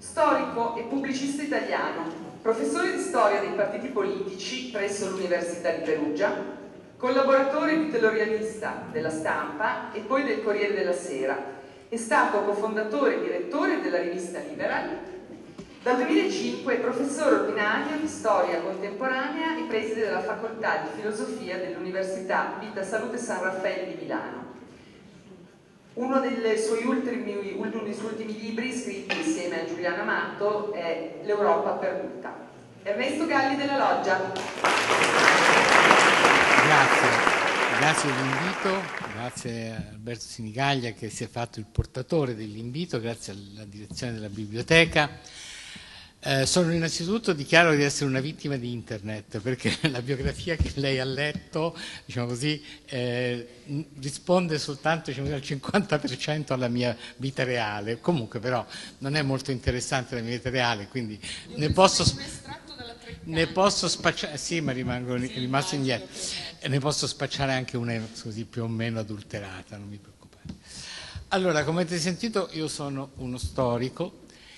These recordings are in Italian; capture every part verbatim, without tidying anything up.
Storico e pubblicista italiano, professore di storia dei partiti politici presso l'Università di Perugia, collaboratore editorialista della Stampa e poi del Corriere della Sera. È stato cofondatore e direttore della rivista Liberal. Dal duemilacinque è professore ordinario di storia contemporanea e preside della facoltà di filosofia dell'Università Vita Salute San Raffaele di Milano. Uno dei suoi ultimi, ultimi, ultimi libri, scritti insieme a Giuliano Amato, è L'Europa perduta. Ernesto Galli della Loggia. Grazie, grazie dell'invito, grazie a Alberto Sinigaglia che si è fatto il portatore dell'invito, grazie alla direzione della biblioteca. Eh, sono innanzitutto dichiaro di essere una vittima di internet, perché la biografia che lei ha letto, diciamo così, eh, risponde soltanto diciamo, al cinquanta per cento alla mia vita reale. Comunque però non è molto interessante la mia vita reale, quindi ne posso, ne posso spacciare, sì, ma rimango rimasto indietro, e ne posso spacciare anche una così più o meno adulterata, non mi preoccupare. Allora, come avete sentito, io sono uno storico.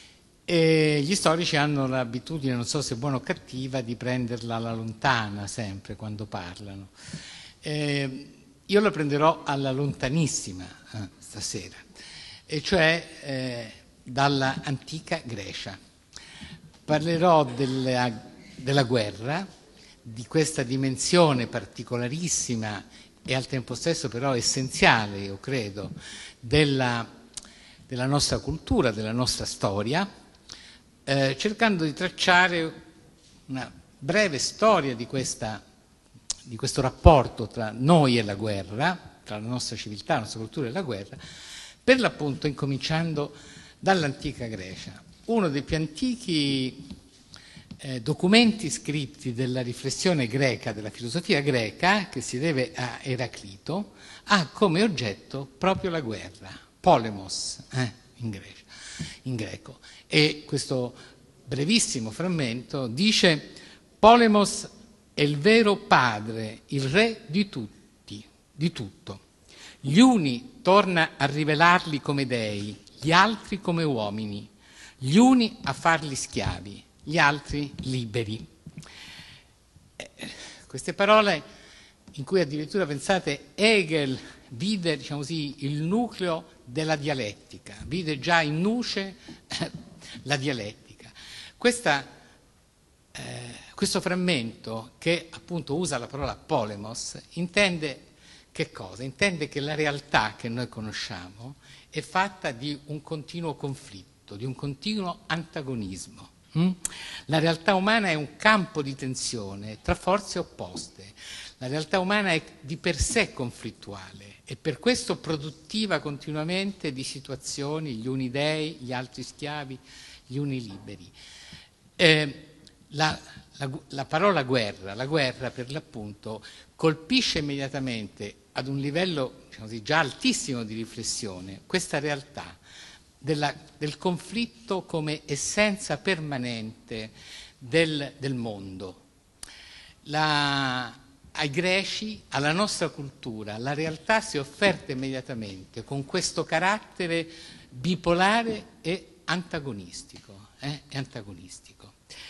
E gli storici hanno l'abitudine, non so se buona o cattiva, di prenderla alla lontana sempre quando parlano. Eh, io la prenderò alla lontanissima eh, stasera, e cioè eh, dalla antica Grecia. Parlerò della, della guerra, di questa dimensione particolarissima e al tempo stesso però essenziale, io credo, della, della nostra cultura, della nostra storia, Eh, cercando di tracciare una breve storia di, questa, di questo rapporto tra noi e la guerra, tra la nostra civiltà, la nostra cultura e la guerra, per l'appunto incominciando dall'antica Grecia. Uno dei più antichi eh, documenti scritti della riflessione greca, della filosofia greca, che si deve a Eraclito, ha come oggetto proprio la guerra, polemos eh, in, Grecia, in greco. E questo brevissimo frammento dice: Polemos è il vero padre, il re di tutti, di tutto. Gli uni torna a rivelarli come dei, gli altri come uomini, gli uni a farli schiavi, gli altri liberi. Eh, queste parole in cui addirittura, pensate, Hegel vide, diciamo così, il nucleo della dialettica, vide già in nuce eh, la dialettica. Questa, eh, questo frammento, che appunto usa la parola polemos, intende che cosa? Intende che la realtà che noi conosciamo è fatta di un continuo conflitto, di un continuo antagonismo. Mm? La realtà umana è un campo di tensione tra forze opposte. La realtà umana è di per sé conflittuale e per questo produttiva continuamente di situazioni, gli uni dei, gli altri schiavi, gli uni liberi. Eh, la, la, la parola guerra, la guerra per l'appunto, colpisce immediatamente ad un livello diciamo così, già altissimo di riflessione questa realtà della, del conflitto come essenza permanente del, del mondo. La, ai greci, alla nostra cultura, la realtà si è offerta immediatamente con questo carattere bipolare e antagonistico. Eh? È antagonistico.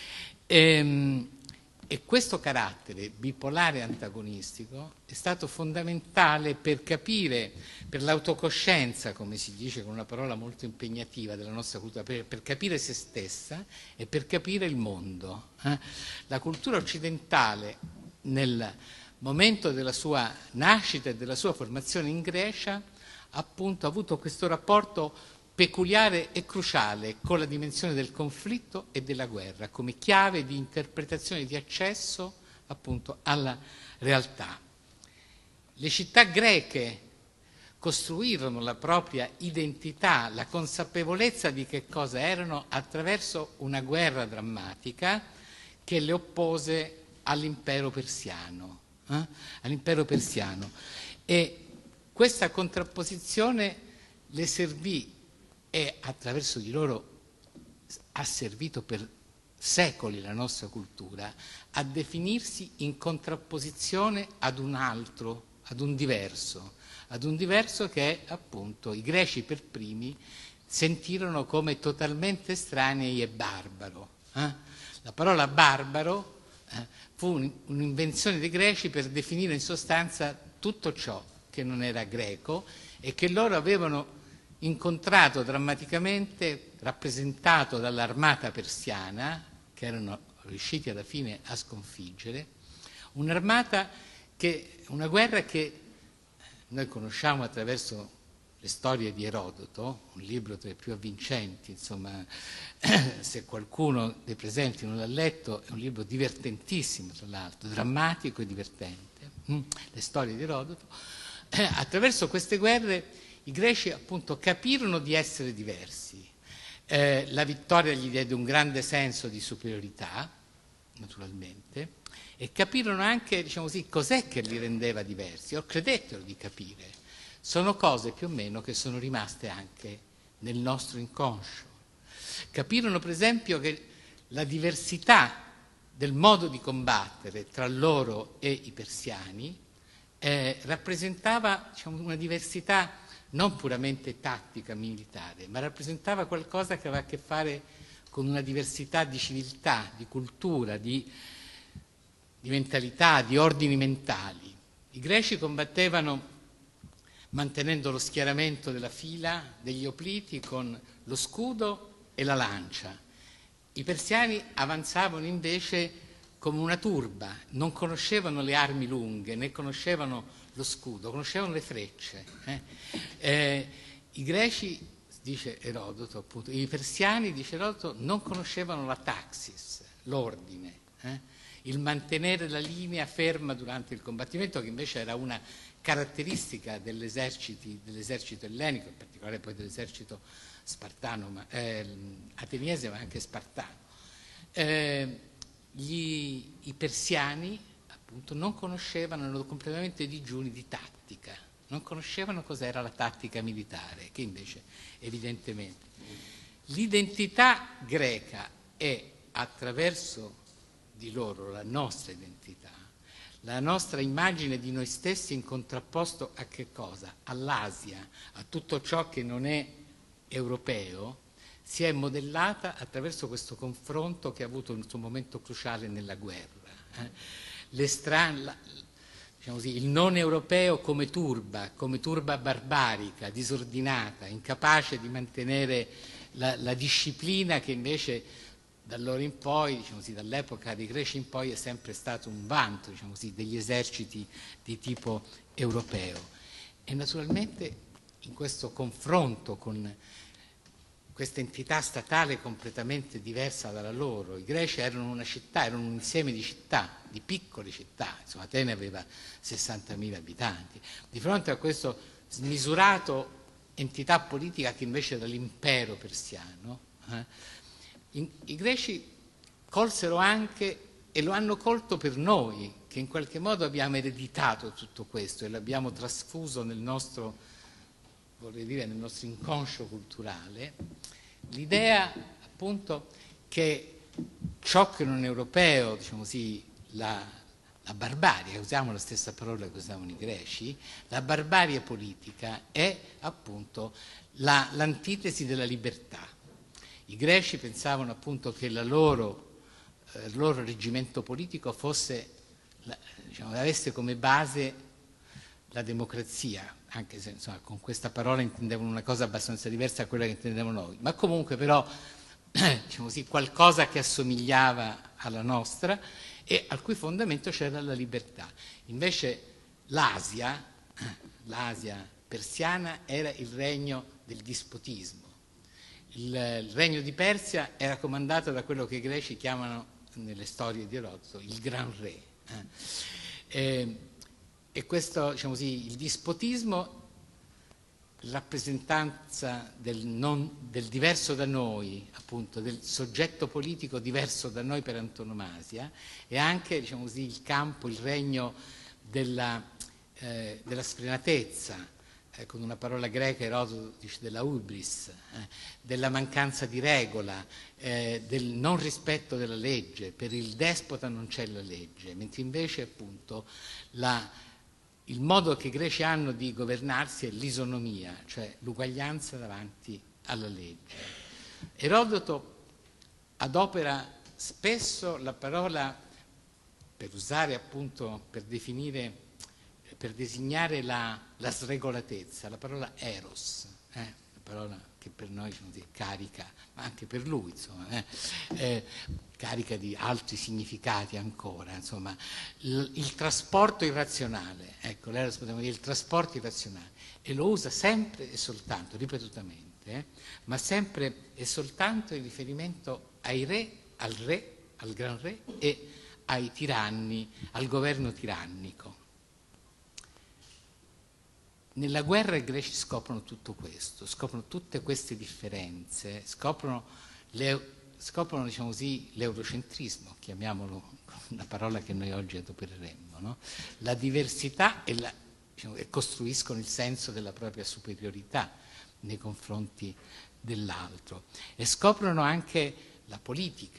E, e questo carattere bipolare e antagonistico è stato fondamentale per capire, per l'autocoscienza, come si dice con una parola molto impegnativa della nostra cultura, per, per capire se stessa e per capire il mondo. Eh? La cultura occidentale, nel momento della sua nascita e della sua formazione in Grecia, appunto ha avuto questo rapporto peculiare e cruciale con la dimensione del conflitto e della guerra come chiave di interpretazione di accesso appunto alla realtà. Le città greche costruirono la propria identità, la consapevolezza di che cosa erano attraverso una guerra drammatica che le oppose all'impero persiano, eh? all'impero persiano. E questa contrapposizione le servì e attraverso di loro ha servito per secoli la nostra cultura a definirsi in contrapposizione ad un altro, ad un diverso, ad un diverso che è appunto i greci per primi sentirono come totalmente estranei e barbaro. Eh? La parola barbaro eh, fu un, un'invenzione dei greci per definire in sostanza tutto ciò che non era greco e che loro avevano incontrato drammaticamente, rappresentato dall'armata persiana, che erano riusciti alla fine a sconfiggere, un'armata che, una guerra che noi conosciamo attraverso le storie di Erodoto, un libro tra i più avvincenti, insomma, se qualcuno dei presenti non l'ha letto, è un libro divertentissimo, tra l'altro, drammatico e divertente, le storie di Erodoto. Attraverso queste guerre i greci appunto capirono di essere diversi. Eh, la vittoria gli diede un grande senso di superiorità, naturalmente, e capirono anche, diciamo così, cos'è che li rendeva diversi, o credettero di capire. Sono cose più o meno che sono rimaste anche nel nostro inconscio. Capirono per esempio che la diversità del modo di combattere tra loro e i persiani eh, rappresentava, diciamo, una diversità non puramente tattica, militare, ma rappresentava qualcosa che aveva a che fare con una diversità di civiltà, di cultura, di, di mentalità, di ordini mentali. I greci combattevano mantenendo lo schieramento della fila degli opliti con lo scudo e la lancia. I persiani avanzavano invece come una turba, non conoscevano le armi lunghe, né conoscevano lo scudo, conoscevano le frecce. Eh? Eh, I greci, dice Erodoto, appunto, i persiani, dice Erodoto, non conoscevano la taxis, l'ordine, eh? il mantenere la linea ferma durante il combattimento, che invece era una caratteristica dell'esercito ellenico, in particolare poi dell'esercito spartano, ma, eh, ateniese, ma anche spartano. Eh, gli, I persiani appunto non conoscevano, erano completamente digiuni di tattica, non conoscevano cos'era la tattica militare, che invece evidentemente. L'identità greca è attraverso di loro la nostra identità, la nostra immagine di noi stessi in contrapposto a che cosa? All'Asia, a tutto ciò che non è europeo, si è modellata attraverso questo confronto che ha avuto il suo momento cruciale nella guerra. Eh? La, diciamo così, il non europeo come turba, come turba barbarica, disordinata, incapace di mantenere la, la disciplina che invece da allora in poi, diciamo così, dall'epoca dei greci in poi è sempre stato un vanto, diciamo così, degli eserciti di tipo europeo. E naturalmente in questo confronto con questa entità statale completamente diversa dalla loro, i greci erano una città, erano un insieme di città, di piccole città, insomma Atene aveva sessantamila abitanti. Di fronte a questo smisurato entità politica che invece era l'impero persiano, eh, I, I greci colsero anche, e lo hanno colto per noi, che in qualche modo abbiamo ereditato tutto questo e l'abbiamo trasfuso nel nostro, vorrei dire, nel nostro inconscio culturale, l'idea appunto che ciò che non è europeo, diciamo così, la, la barbarie, usiamo la stessa parola che usavano i greci, la barbarie politica è appunto la, l'antitesi della libertà. I greci pensavano appunto che la loro, eh, il loro reggimento politico fosse, la, diciamo, avesse come base la democrazia, anche se insomma, con questa parola intendevano una cosa abbastanza diversa da quella che intendevamo noi, ma comunque però diciamo così, qualcosa che assomigliava alla nostra e al cui fondamento c'era la libertà. Invece l'Asia, l'Asia persiana era il regno del dispotismo. Il, il regno di Persia era comandato da quello che i greci chiamano nelle storie di Erodoto il gran re. Eh. E, e questo, diciamo così, il dispotismo, rappresentanza del, non, del diverso da noi, appunto, del soggetto politico diverso da noi per antonomasia, e anche, diciamo così, il campo, il regno della, eh, della sfrenatezza, eh, con una parola greca Erodoto dice della hubris, eh, della mancanza di regola, eh, del non rispetto della legge. Per il despota non c'è la legge, mentre invece appunto la, il modo che i greci hanno di governarsi è l'isonomia, cioè l'uguaglianza davanti alla legge. Erodoto adopera spesso la parola, per usare appunto, per definire, per designare la, la sregolatezza, la parola eros, eh, la parola che per noi diciamo, è carica, ma anche per lui, insomma, eh, eh, carica di altri significati ancora, insomma, il, il trasporto irrazionale, ecco, l'eros potremmo dire il trasporto irrazionale, e lo usa sempre e soltanto, ripetutamente, eh, ma sempre e soltanto in riferimento ai re, al re, al gran re e ai tiranni, al governo tirannico. Nella guerra i greci scoprono tutto questo, scoprono tutte queste differenze, scoprono, le, scoprono diciamo così, l'eurocentrismo, chiamiamolo una parola che noi oggi adopereremmo, no? La diversità e, la, diciamo, e costruiscono il senso della propria superiorità nei confronti dell'altro. E scoprono anche la politica.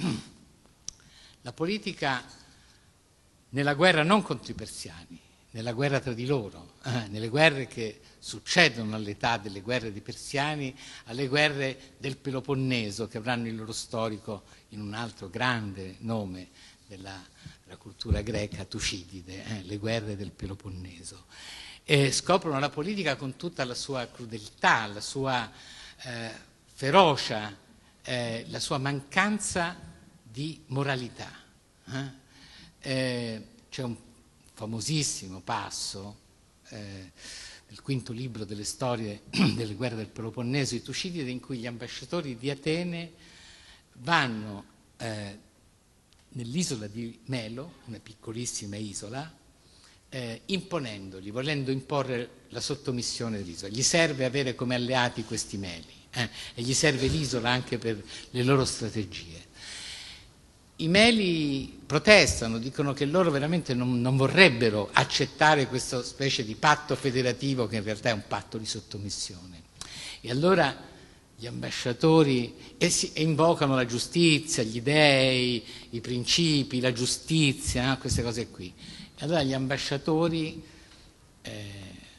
La politica nella guerra non contro i persiani, nella guerra tra di loro, eh, nelle guerre che succedono all'età delle guerre dei persiani, alle guerre del Peloponneso, che avranno il loro storico in un altro grande nome della, della cultura greca, Tucidide, eh, le guerre del Peloponneso. E scoprono la politica con tutta la sua crudeltà, la sua eh, ferocia, eh, la sua mancanza di moralità. Eh? Eh, c'è un famosissimo passo eh, nel quinto libro delle storie delle guerre del Peloponneso, i Tucidide, in cui gli ambasciatori di Atene vanno eh, nell'isola di Melo, una piccolissima isola, eh, imponendogli, volendo imporre la sottomissione dell'isola. Gli serve avere come alleati questi Meli eh, e gli serve l'isola anche per le loro strategie. I Meli protestano, dicono che loro veramente non, non vorrebbero accettare questa specie di patto federativo che in realtà è un patto di sottomissione. E allora gli ambasciatori e si, e invocano la giustizia, gli dei, i principi, la giustizia, no? Queste cose qui. E allora gli ambasciatori, eh,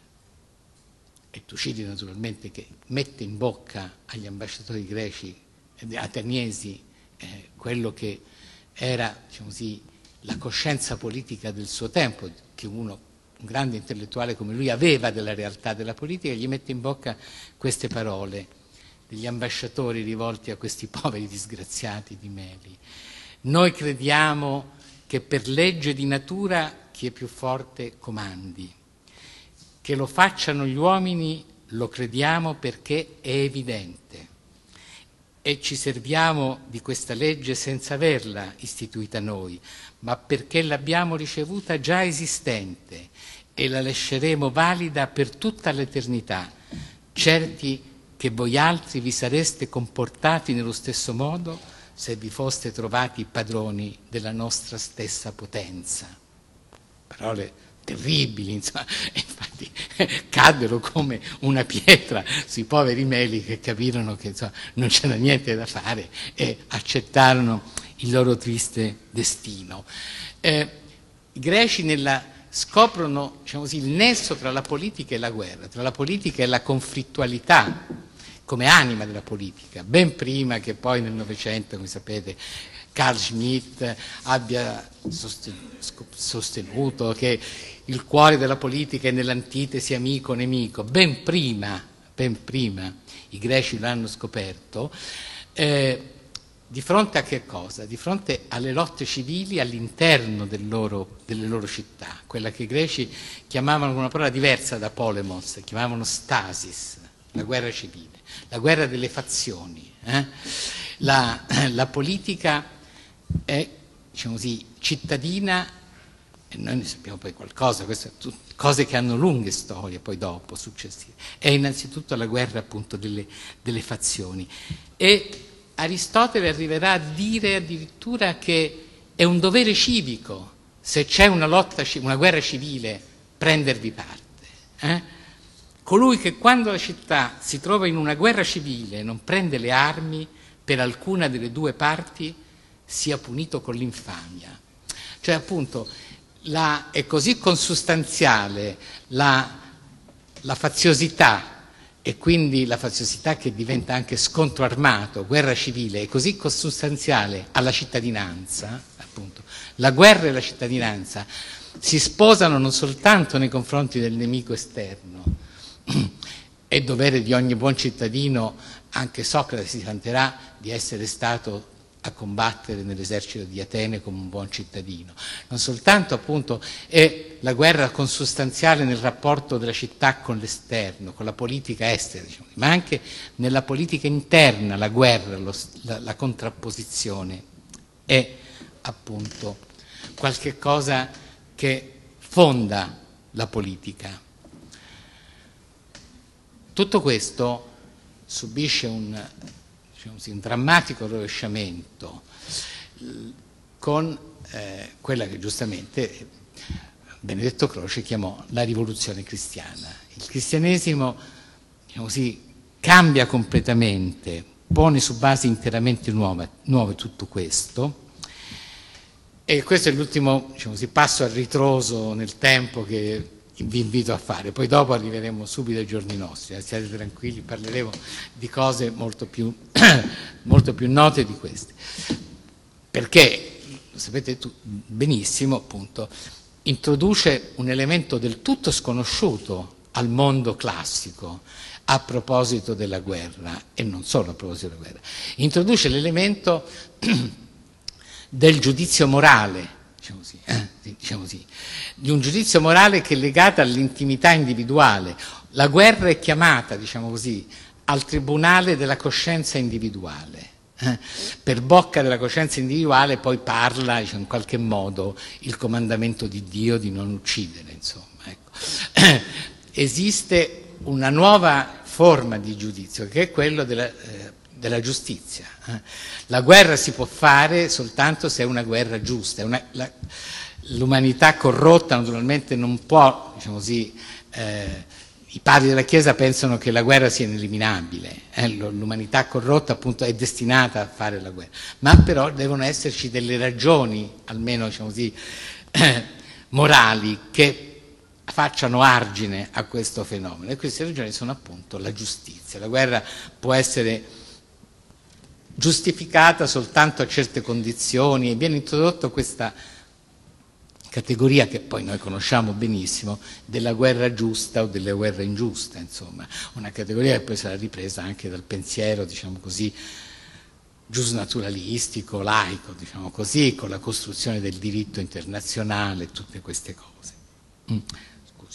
e Tucidide naturalmente che mette in bocca agli ambasciatori greci, eh, ateniesi, eh, quello che era, diciamo così, la coscienza politica del suo tempo, che uno, un grande intellettuale come lui, aveva della realtà della politica, gli mette in bocca queste parole degli ambasciatori rivolti a questi poveri disgraziati di Meli. Noi crediamo che per legge di natura chi è più forte comandi. Che lo facciano gli uomini lo crediamo perché è evidente. E ci serviamo di questa legge senza averla istituita noi, ma perché l'abbiamo ricevuta già esistente e la lasceremo valida per tutta l'eternità, certi che voi altri vi sareste comportati nello stesso modo se vi foste trovati padroni della nostra stessa potenza. Parole terribili, insomma, infatti caddero come una pietra sui poveri Meli che capirono che insomma, non c'era niente da fare e accettarono il loro triste destino. Eh, I greci nella, scoprono diciamo così, il nesso tra la politica e la guerra, tra la politica e la conflittualità come anima della politica, ben prima che poi nel Novecento, come sapete, Carl Schmitt abbia sostenuto che il cuore della politica è nell'antitesi amico-nemico, ben prima, ben prima i greci l'hanno scoperto, eh, di fronte a che cosa? Di fronte alle lotte civili all'interno del loro, delle loro città, quella che i greci chiamavano con una parola diversa da polemos, chiamavano stasis, la guerra civile, la guerra delle fazioni. Eh? La, la politica è, diciamo così, cittadina, e noi ne sappiamo poi qualcosa, queste sono cose che hanno lunghe storie poi dopo, successive, è innanzitutto la guerra appunto delle, delle fazioni. E Aristotele arriverà a dire addirittura che è un dovere civico, se c'è una lotta, una guerra civile, prendervi parte. Eh? Colui che quando la città si trova in una guerra civile non prende le armi per alcuna delle due parti, sia punito con l'infamia. Cioè appunto la, è così consustanziale la, la faziosità e quindi la faziosità che diventa anche scontro armato, guerra civile, è così consustanziale alla cittadinanza, appunto, la guerra e la cittadinanza si sposano non soltanto nei confronti del nemico esterno. È dovere di ogni buon cittadino, anche Socrate si vanterà di essere stato a combattere nell'esercito di Atene come un buon cittadino. Non soltanto appunto è la guerra consustanziale nel rapporto della città con l'esterno, con la politica estera, diciamo, ma anche nella politica interna la guerra, lo, la, la contrapposizione è appunto qualche cosa che fonda la politica. Tutto questo subisce un, diciamo così, un drammatico rovesciamento con eh, quella che giustamente Benedetto Croce chiamò la rivoluzione cristiana. Il cristianesimo, diciamo così, cambia completamente, pone su basi interamente nuove, nuove tutto questo, e questo è l'ultimo, diciamo così, passo a ritroso nel tempo che vi invito a fare. Poi dopo arriveremo subito ai giorni nostri, eh, siate tranquilli, parleremo di cose molto più, molto più note di queste. Perché, lo sapete tu benissimo, appunto, introduce un elemento del tutto sconosciuto al mondo classico a proposito della guerra, e non solo a proposito della guerra. Introduce l'elemento del giudizio morale, diciamo così, eh, diciamo così, di un giudizio morale che è legato all'intimità individuale. La guerra è chiamata, diciamo così, al tribunale della coscienza individuale. Eh, per bocca della coscienza individuale poi parla, diciamo, in qualche modo il comandamento di Dio di non uccidere, insomma. Ecco. Eh, esiste una nuova forma di giudizio che è quello della, eh, della giustizia. Eh. La guerra si può fare soltanto se è una guerra giusta. È una, la, l'umanità corrotta naturalmente non può, diciamo così, eh, i padri della Chiesa pensano che la guerra sia ineliminabile, eh? L'umanità corrotta appunto è destinata a fare la guerra, ma però devono esserci delle ragioni, almeno diciamo così, eh, morali, che facciano argine a questo fenomeno, e queste ragioni sono appunto la giustizia. La guerra può essere giustificata soltanto a certe condizioni, e viene introdotto questa categoria che poi noi conosciamo benissimo, della guerra giusta o della guerra ingiusta, insomma, una categoria che poi sarà ripresa anche dal pensiero, diciamo così, giusnaturalistico, laico, diciamo così, con la costruzione del diritto internazionale, tutte queste cose. Mm, scusi.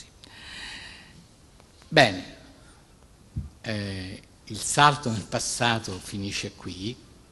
Bene, eh, il salto nel passato finisce qui,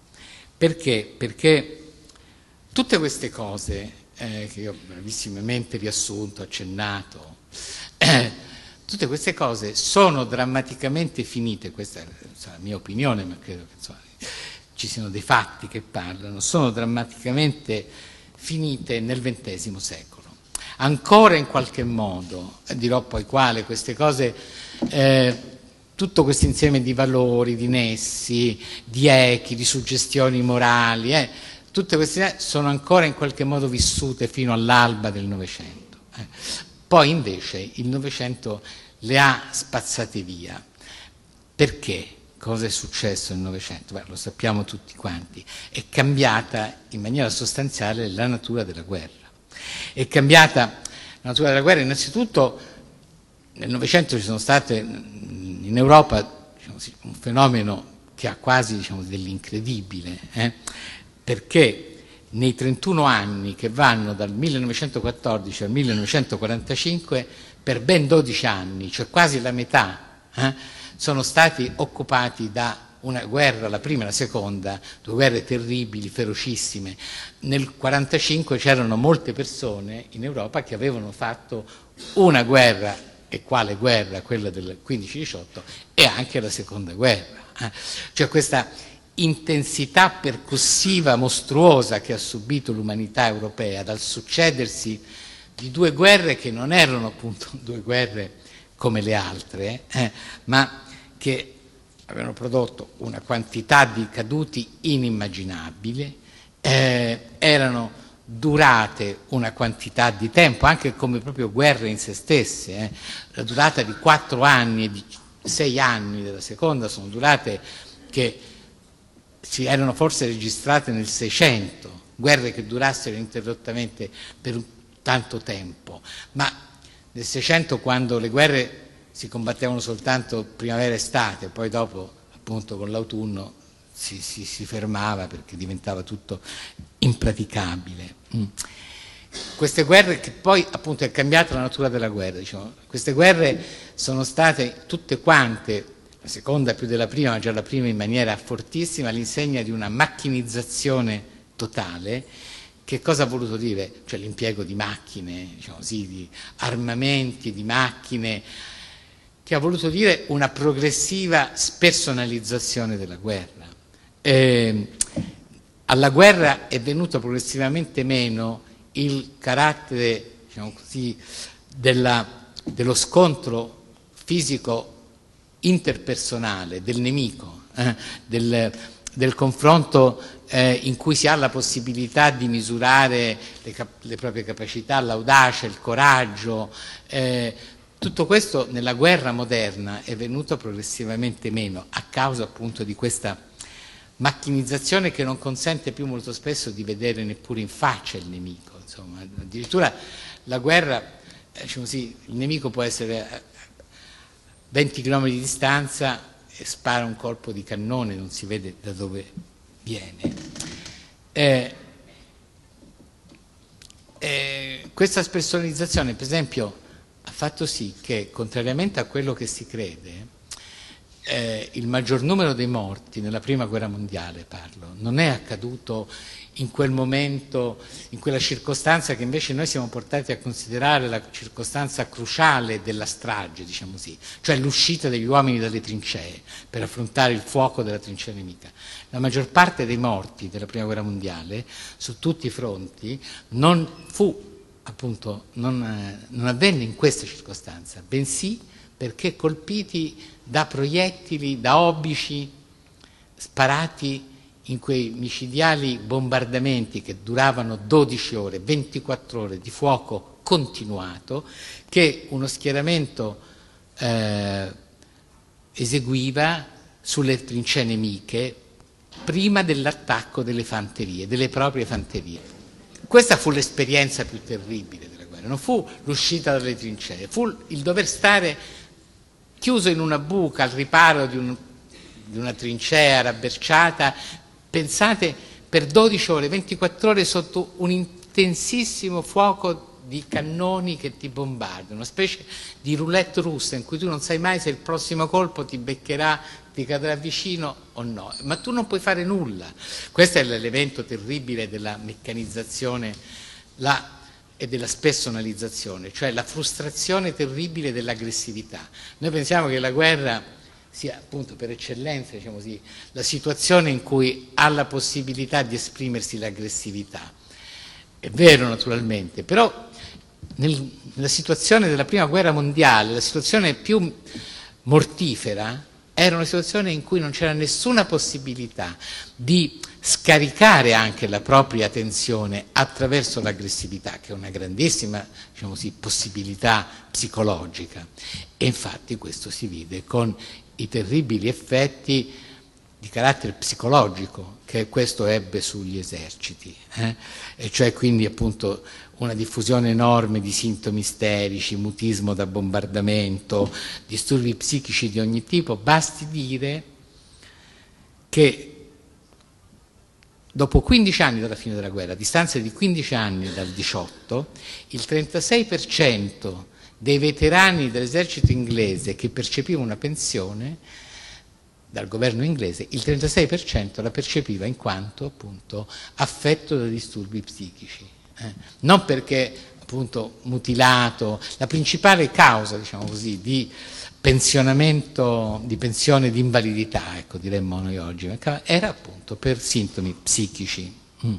perché? Perché tutte queste cose Eh, che io ho brevissimamente riassunto, accennato, eh, tutte queste cose sono drammaticamente finite, questa è la mia opinione, ma credo che insomma, ci siano dei fatti che parlano, sono drammaticamente finite nel ventesimo secolo. Ancora in qualche modo, dirò poi quale, queste cose, eh, tutto questo insieme di valori, di nessi, di echi, di suggestioni morali, eh, tutte queste idee sono ancora in qualche modo vissute fino all'alba del Novecento. Eh. Poi invece il Novecento le ha spazzate via. Perché? Cosa è successo nel Novecento? Beh, lo sappiamo tutti quanti. È cambiata in maniera sostanziale la natura della guerra. È cambiata la natura della guerra innanzitutto. Nel Novecento ci sono state in Europa, diciamo così, un fenomeno che ha quasi, diciamo, dell'incredibile, eh? Perché nei trentuno anni che vanno dal millenovecentoquattordici al millenovecentoquarantacinque, per ben dodici anni, cioè quasi la metà, eh, sono stati occupati da una guerra, la prima e la seconda, due guerre terribili, ferocissime. Nel quarantacinque c'erano molte persone in Europa che avevano fatto una guerra, e quale guerra? Quella del quindici diciotto, e anche la seconda guerra. Eh. Cioè questa intensità percussiva mostruosa che ha subito l'umanità europea dal succedersi di due guerre che non erano appunto due guerre come le altre, eh, ma che avevano prodotto una quantità di caduti inimmaginabile, eh, erano durate una quantità di tempo, anche come proprio guerre in se stesse, eh, la durata di quattro anni e di sei anni della seconda sono durate, che si erano forse registrate nel Seicento, guerre che durassero ininterrottamente per tanto tempo, ma nel Seicento, quando le guerre si combattevano soltanto primavera-estate, poi dopo appunto con l'autunno si, si, si fermava perché diventava tutto impraticabile. Mm. Queste guerre, che poi appunto è cambiata la natura della guerra, diciamo, queste guerre sono state tutte quante, la seconda più della prima, ma già la prima in maniera fortissima, all'insegna di una macchinizzazione totale. Che cosa ha voluto dire? Cioè l'impiego di macchine, diciamo così, di armamenti, di macchine, che ha voluto dire una progressiva spersonalizzazione della guerra. Eh, alla guerra è venuto progressivamente meno il carattere, diciamo così, della, dello scontro fisico interpersonale, del nemico, eh, del, del confronto eh, in cui si ha la possibilità di misurare le, cap- le proprie capacità, l'audacia, il coraggio. Eh, tutto questo nella guerra moderna è venuto progressivamente meno a causa appunto di questa macchinizzazione che non consente più molto spesso di vedere neppure in faccia il nemico. Insomma, addirittura la guerra, eh, diciamo così, il nemico può essere a venti chilometri di distanza e spara un colpo di cannone, non si vede da dove viene. Eh, eh, questa spersonalizzazione, per esempio, ha fatto sì che, contrariamente a quello che si crede, eh, il maggior numero dei morti nella prima guerra mondiale, parlo, non è accaduto in quel momento, in quella circostanza che invece noi siamo portati a considerare la circostanza cruciale della strage, diciamo così, cioè l'uscita degli uomini dalle trincee per affrontare il fuoco della trincea nemica. La maggior parte dei morti della prima guerra mondiale su tutti i fronti non fu appunto, non, non avvenne in questa circostanza, bensì perché colpiti da proiettili, da obici sparati in quei micidiali bombardamenti che duravano dodici ore, ventiquattro ore di fuoco continuato che uno schieramento eh, eseguiva sulle trincee nemiche prima dell'attacco delle fanterie, delle proprie fanterie. Questa fu l'esperienza più terribile della guerra, non fu l'uscita dalle trincee, fu il dover stare chiuso in una buca al riparo di, un, di una trincea rabberciata, pensate, per dodici ore, ventiquattro ore sotto un intensissimo fuoco di cannoni che ti bombardano, una specie di roulette russa in cui tu non sai mai se il prossimo colpo ti beccherà, ti cadrà vicino o no, ma tu non puoi fare nulla. Questo è l'elemento terribile della meccanizzazione la, e della spersonalizzazione, cioè la frustrazione terribile dell'aggressività. Noi pensiamo che la guerra sia appunto per eccellenza, diciamo così, la situazione in cui ha la possibilità di esprimersi l'aggressività. È vero naturalmente, però nel, nella situazione della prima guerra mondiale, la situazione più mortifera era una situazione in cui non c'era nessuna possibilità di scaricare anche la propria tensione attraverso l'aggressività, che è una grandissima, diciamo così, possibilità psicologica. E infatti questo si vede con i terribili effetti di carattere psicologico che questo ebbe sugli eserciti, eh? E cioè quindi appunto una diffusione enorme di sintomi isterici, mutismo da bombardamento, disturbi psichici di ogni tipo. Basti dire che dopo quindici anni dalla fine della guerra, a distanza di quindici anni dal diciotto, il trentasei per cento dei veterani dell'esercito inglese che percepivano una pensione dal governo inglese, il trentasei per cento la percepiva in quanto appunto affetto da disturbi psichici. Eh? Non perché appunto mutilato, la principale causa, diciamo così, di pensionamento, di pensione di invalidità, ecco, diremmo noi oggi, era appunto per sintomi psichici. Mm.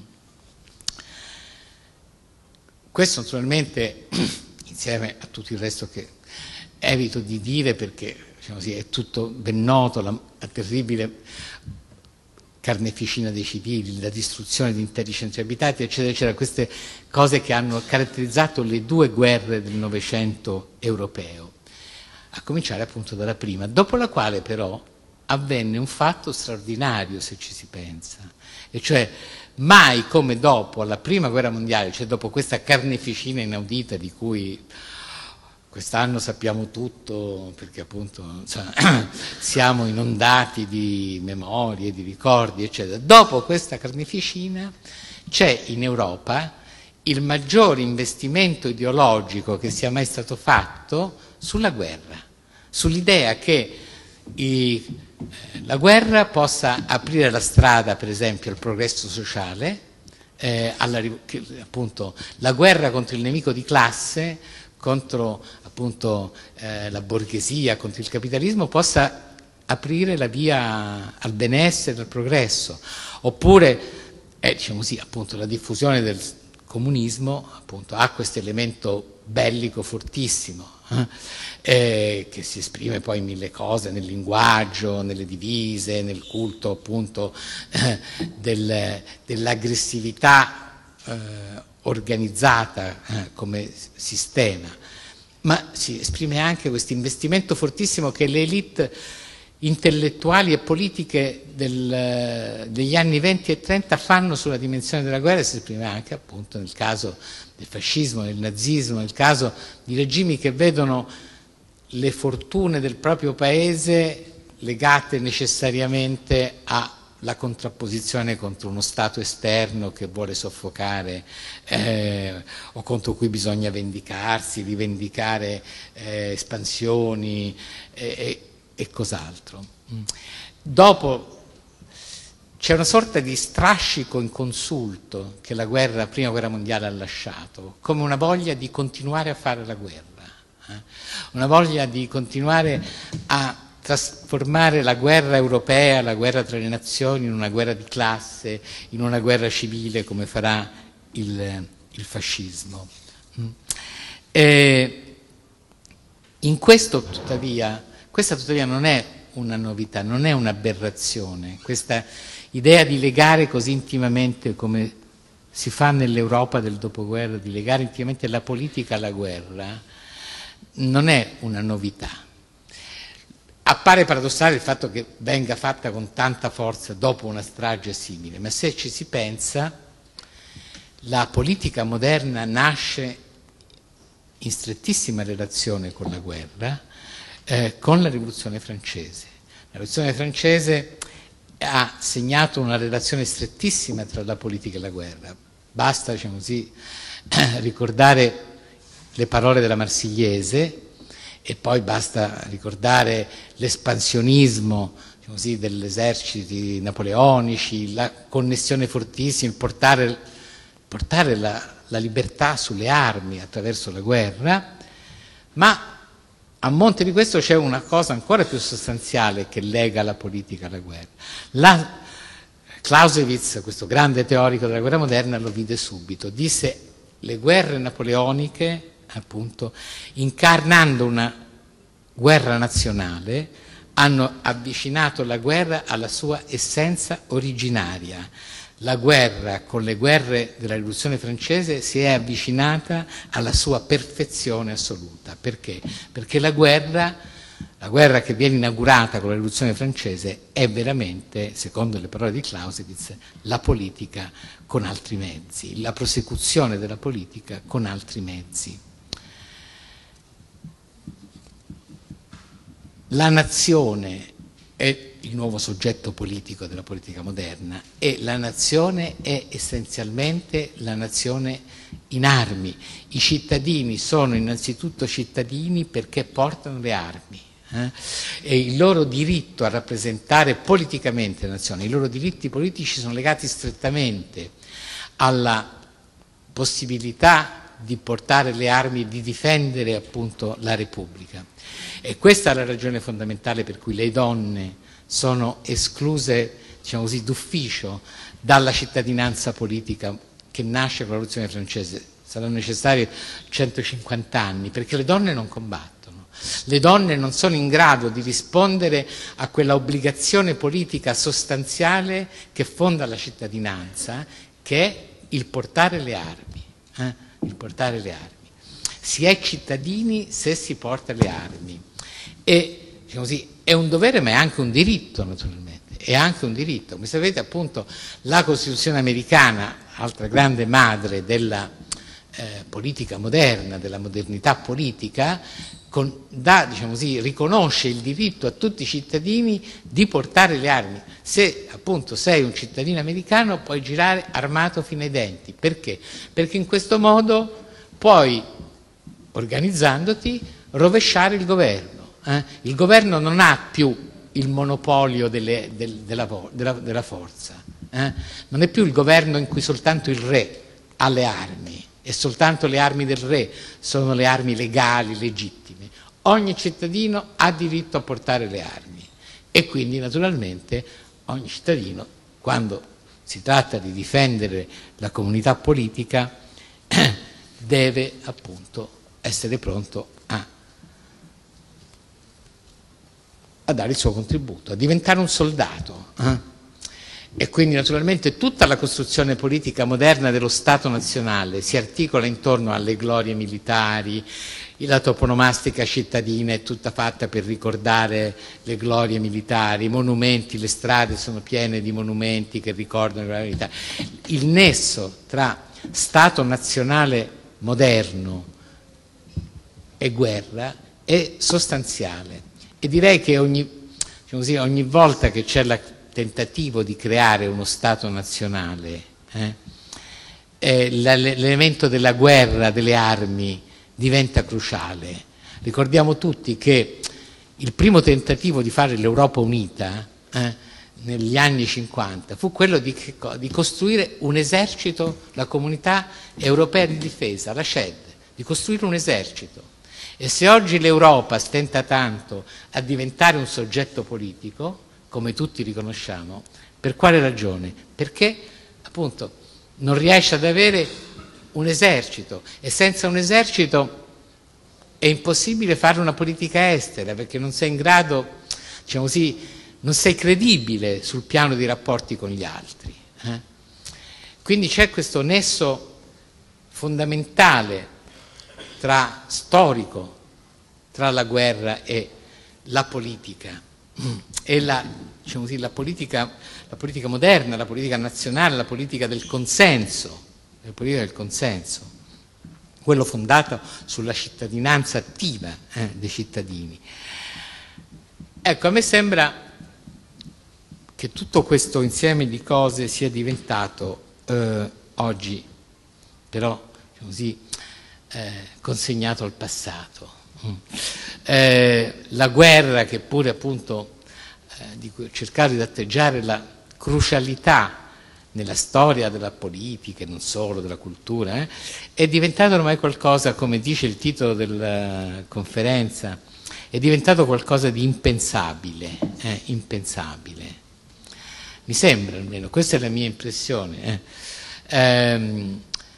Questo naturalmente insieme a tutto il resto che evito di dire perché, diciamo così, è tutto ben noto, la, la terribile carneficina dei civili, la distruzione di interi centri abitati, eccetera, eccetera, queste cose che hanno caratterizzato le due guerre del Novecento europeo. a cominciare appunto dalla prima, dopo la quale però avvenne un fatto straordinario, se ci si pensa, e cioè mai come dopo la prima guerra mondiale, cioè dopo questa carneficina inaudita di cui quest'anno sappiamo tutto, perché appunto cioè, siamo inondati di memorie, di ricordi, eccetera. Dopo questa carneficina c'è in Europa il maggior investimento ideologico che sia mai stato fatto sulla guerra, sull'idea che i, la guerra possa aprire la strada, per esempio, al progresso sociale, eh, alla, che, appunto, la guerra contro il nemico di classe, contro appunto eh, la borghesia, contro il capitalismo, possa aprire la via al benessere, al progresso, oppure eh, diciamo così, appunto, la diffusione del comunismo appunto ha questo elemento bellico fortissimo eh, che si esprime poi in mille cose, nel linguaggio, nelle divise, nel culto appunto eh, del, dell'aggressività eh, organizzata eh, come sistema, ma si esprime anche questo investimento fortissimo che le elite intellettuali e politiche del, degli anni venti e trenta fanno sulla dimensione della guerra, e si esprime anche appunto nel caso del fascismo, del nazismo, nel caso di regimi che vedono le fortune del proprio paese legate necessariamente alla contrapposizione contro uno Stato esterno che vuole soffocare eh, o contro cui bisogna vendicarsi, rivendicare eh, espansioni e, e cos'altro. Dopo c'è una sorta di strascico inconsulto che la guerra, la prima guerra mondiale ha lasciato, come una voglia di continuare a fare la guerra, eh? una voglia di continuare a trasformare la guerra europea, la guerra tra le nazioni, in una guerra di classe, in una guerra civile come farà il, il fascismo. E in questo tuttavia Questa tuttavia non è una novità, non è un'aberrazione, questa idea di legare così intimamente come si fa nell'Europa del dopoguerra, di legare intimamente la politica alla guerra, non è una novità. Appare paradossale il fatto che venga fatta con tanta forza dopo una strage simile, ma se ci si pensa, la politica moderna nasce in strettissima relazione con la guerra, Eh, con la rivoluzione francese. La rivoluzione francese ha segnato una relazione strettissima tra la politica e la guerra. Basta, diciamo così, ricordare le parole della Marsigliese e poi basta ricordare l'espansionismo, diciamo così, degli eserciti napoleonici, la connessione fortissima, il portare, portare la, la libertà sulle armi attraverso la guerra, ma a monte di questo c'è una cosa ancora più sostanziale che lega la politica alla guerra. La, Clausewitz, questo grande teorico della guerra moderna, lo vide subito. Disse le guerre napoleoniche, appunto, incarnando una guerra nazionale, hanno avvicinato la guerra alla sua essenza originaria. La guerra, con le guerre della rivoluzione francese, si è avvicinata alla sua perfezione assoluta. Perché? Perché la guerra, la guerra che viene inaugurata con la rivoluzione francese è veramente, secondo le parole di Clausewitz, la politica con altri mezzi, la prosecuzione della politica con altri mezzi. La nazione è il nuovo soggetto politico della politica moderna e la nazione è essenzialmente la nazione in armi. I cittadini sono innanzitutto cittadini perché portano le armi eh? e il loro diritto a rappresentare politicamente la nazione, i loro diritti politici sono legati strettamente alla possibilità di portare le armi e di difendere appunto la Repubblica. E questa è la ragione fondamentale per cui le donne sono escluse, diciamo così, d'ufficio dalla cittadinanza politica che nasce con la rivoluzione francese. Saranno necessari centocinquanta anni perché le donne non combattono. Le donne non sono in grado di rispondere a quella obbligazione politica sostanziale che fonda la cittadinanza, che è il portare le armi. Eh? Il portare le armi. Si è cittadini se si porta le armi. E diciamo così, è un dovere ma è anche un diritto, naturalmente, è anche un diritto. Come sapete, appunto, la Costituzione americana, altra grande madre della eh, politica moderna, della modernità politica, con, dà, diciamo così, riconosce il diritto a tutti i cittadini di portare le armi. Se appunto sei un cittadino americano puoi girare armato fino ai denti. Perché? Perché in questo modo puoi, organizzandoti, rovesciare il governo. Eh? Il governo non ha più il monopolio delle, del, della, della, della forza. Eh? Non è più il governo in cui soltanto il re ha le armi e soltanto le armi del re sono le armi legali, legittime. Ogni cittadino ha diritto a portare le armi e quindi naturalmente ogni cittadino, quando si tratta di difendere la comunità politica, deve appunto essere pronto a, a dare il suo contributo, a diventare un soldato. Eh? E quindi naturalmente tutta la costruzione politica moderna dello Stato nazionale si articola intorno alle glorie militari. La toponomastica cittadina è tutta fatta per ricordare le glorie militari, i monumenti, le strade sono piene di monumenti che ricordano le glorie militari. Il nesso tra Stato nazionale moderno e guerra è sostanziale e direi che ogni, diciamo così, ogni volta che c'è il tentativo di creare uno Stato nazionale, eh, eh, l'elemento della guerra, delle armi, diventa cruciale. Ricordiamo tutti che il primo tentativo di fare l'Europa unita eh, negli anni cinquanta fu quello di, di costruire un esercito, la Comunità Europea di Difesa, la C E D, di costruire un esercito. E se oggi l'Europa stenta tanto a diventare un soggetto politico, come tutti riconosciamo, per quale ragione? Perché appunto non riesce ad avere un esercito e senza un esercito è impossibile fare una politica estera perché non sei in grado, diciamo così, non sei credibile sul piano dei rapporti con gli altri. Eh? Quindi c'è questo nesso fondamentale tra storico, tra la guerra e la politica. E la, diciamo così, la, politica, la politica moderna, la politica nazionale, la politica del consenso, la politica del consenso, quello fondato sulla cittadinanza attiva eh, dei cittadini. Ecco, a me sembra che tutto questo insieme di cose sia diventato eh, oggi, però, diciamo così, eh, consegnato al passato. Eh, la guerra, che pure appunto eh, di cui ho cercato di atteggiare la crucialità nella storia della politica e non solo, della cultura, eh, è diventato ormai qualcosa, come dice il titolo della conferenza, è diventato qualcosa di impensabile, eh, impensabile. Mi sembra almeno, questa è la mia impressione. Eh. Ehm,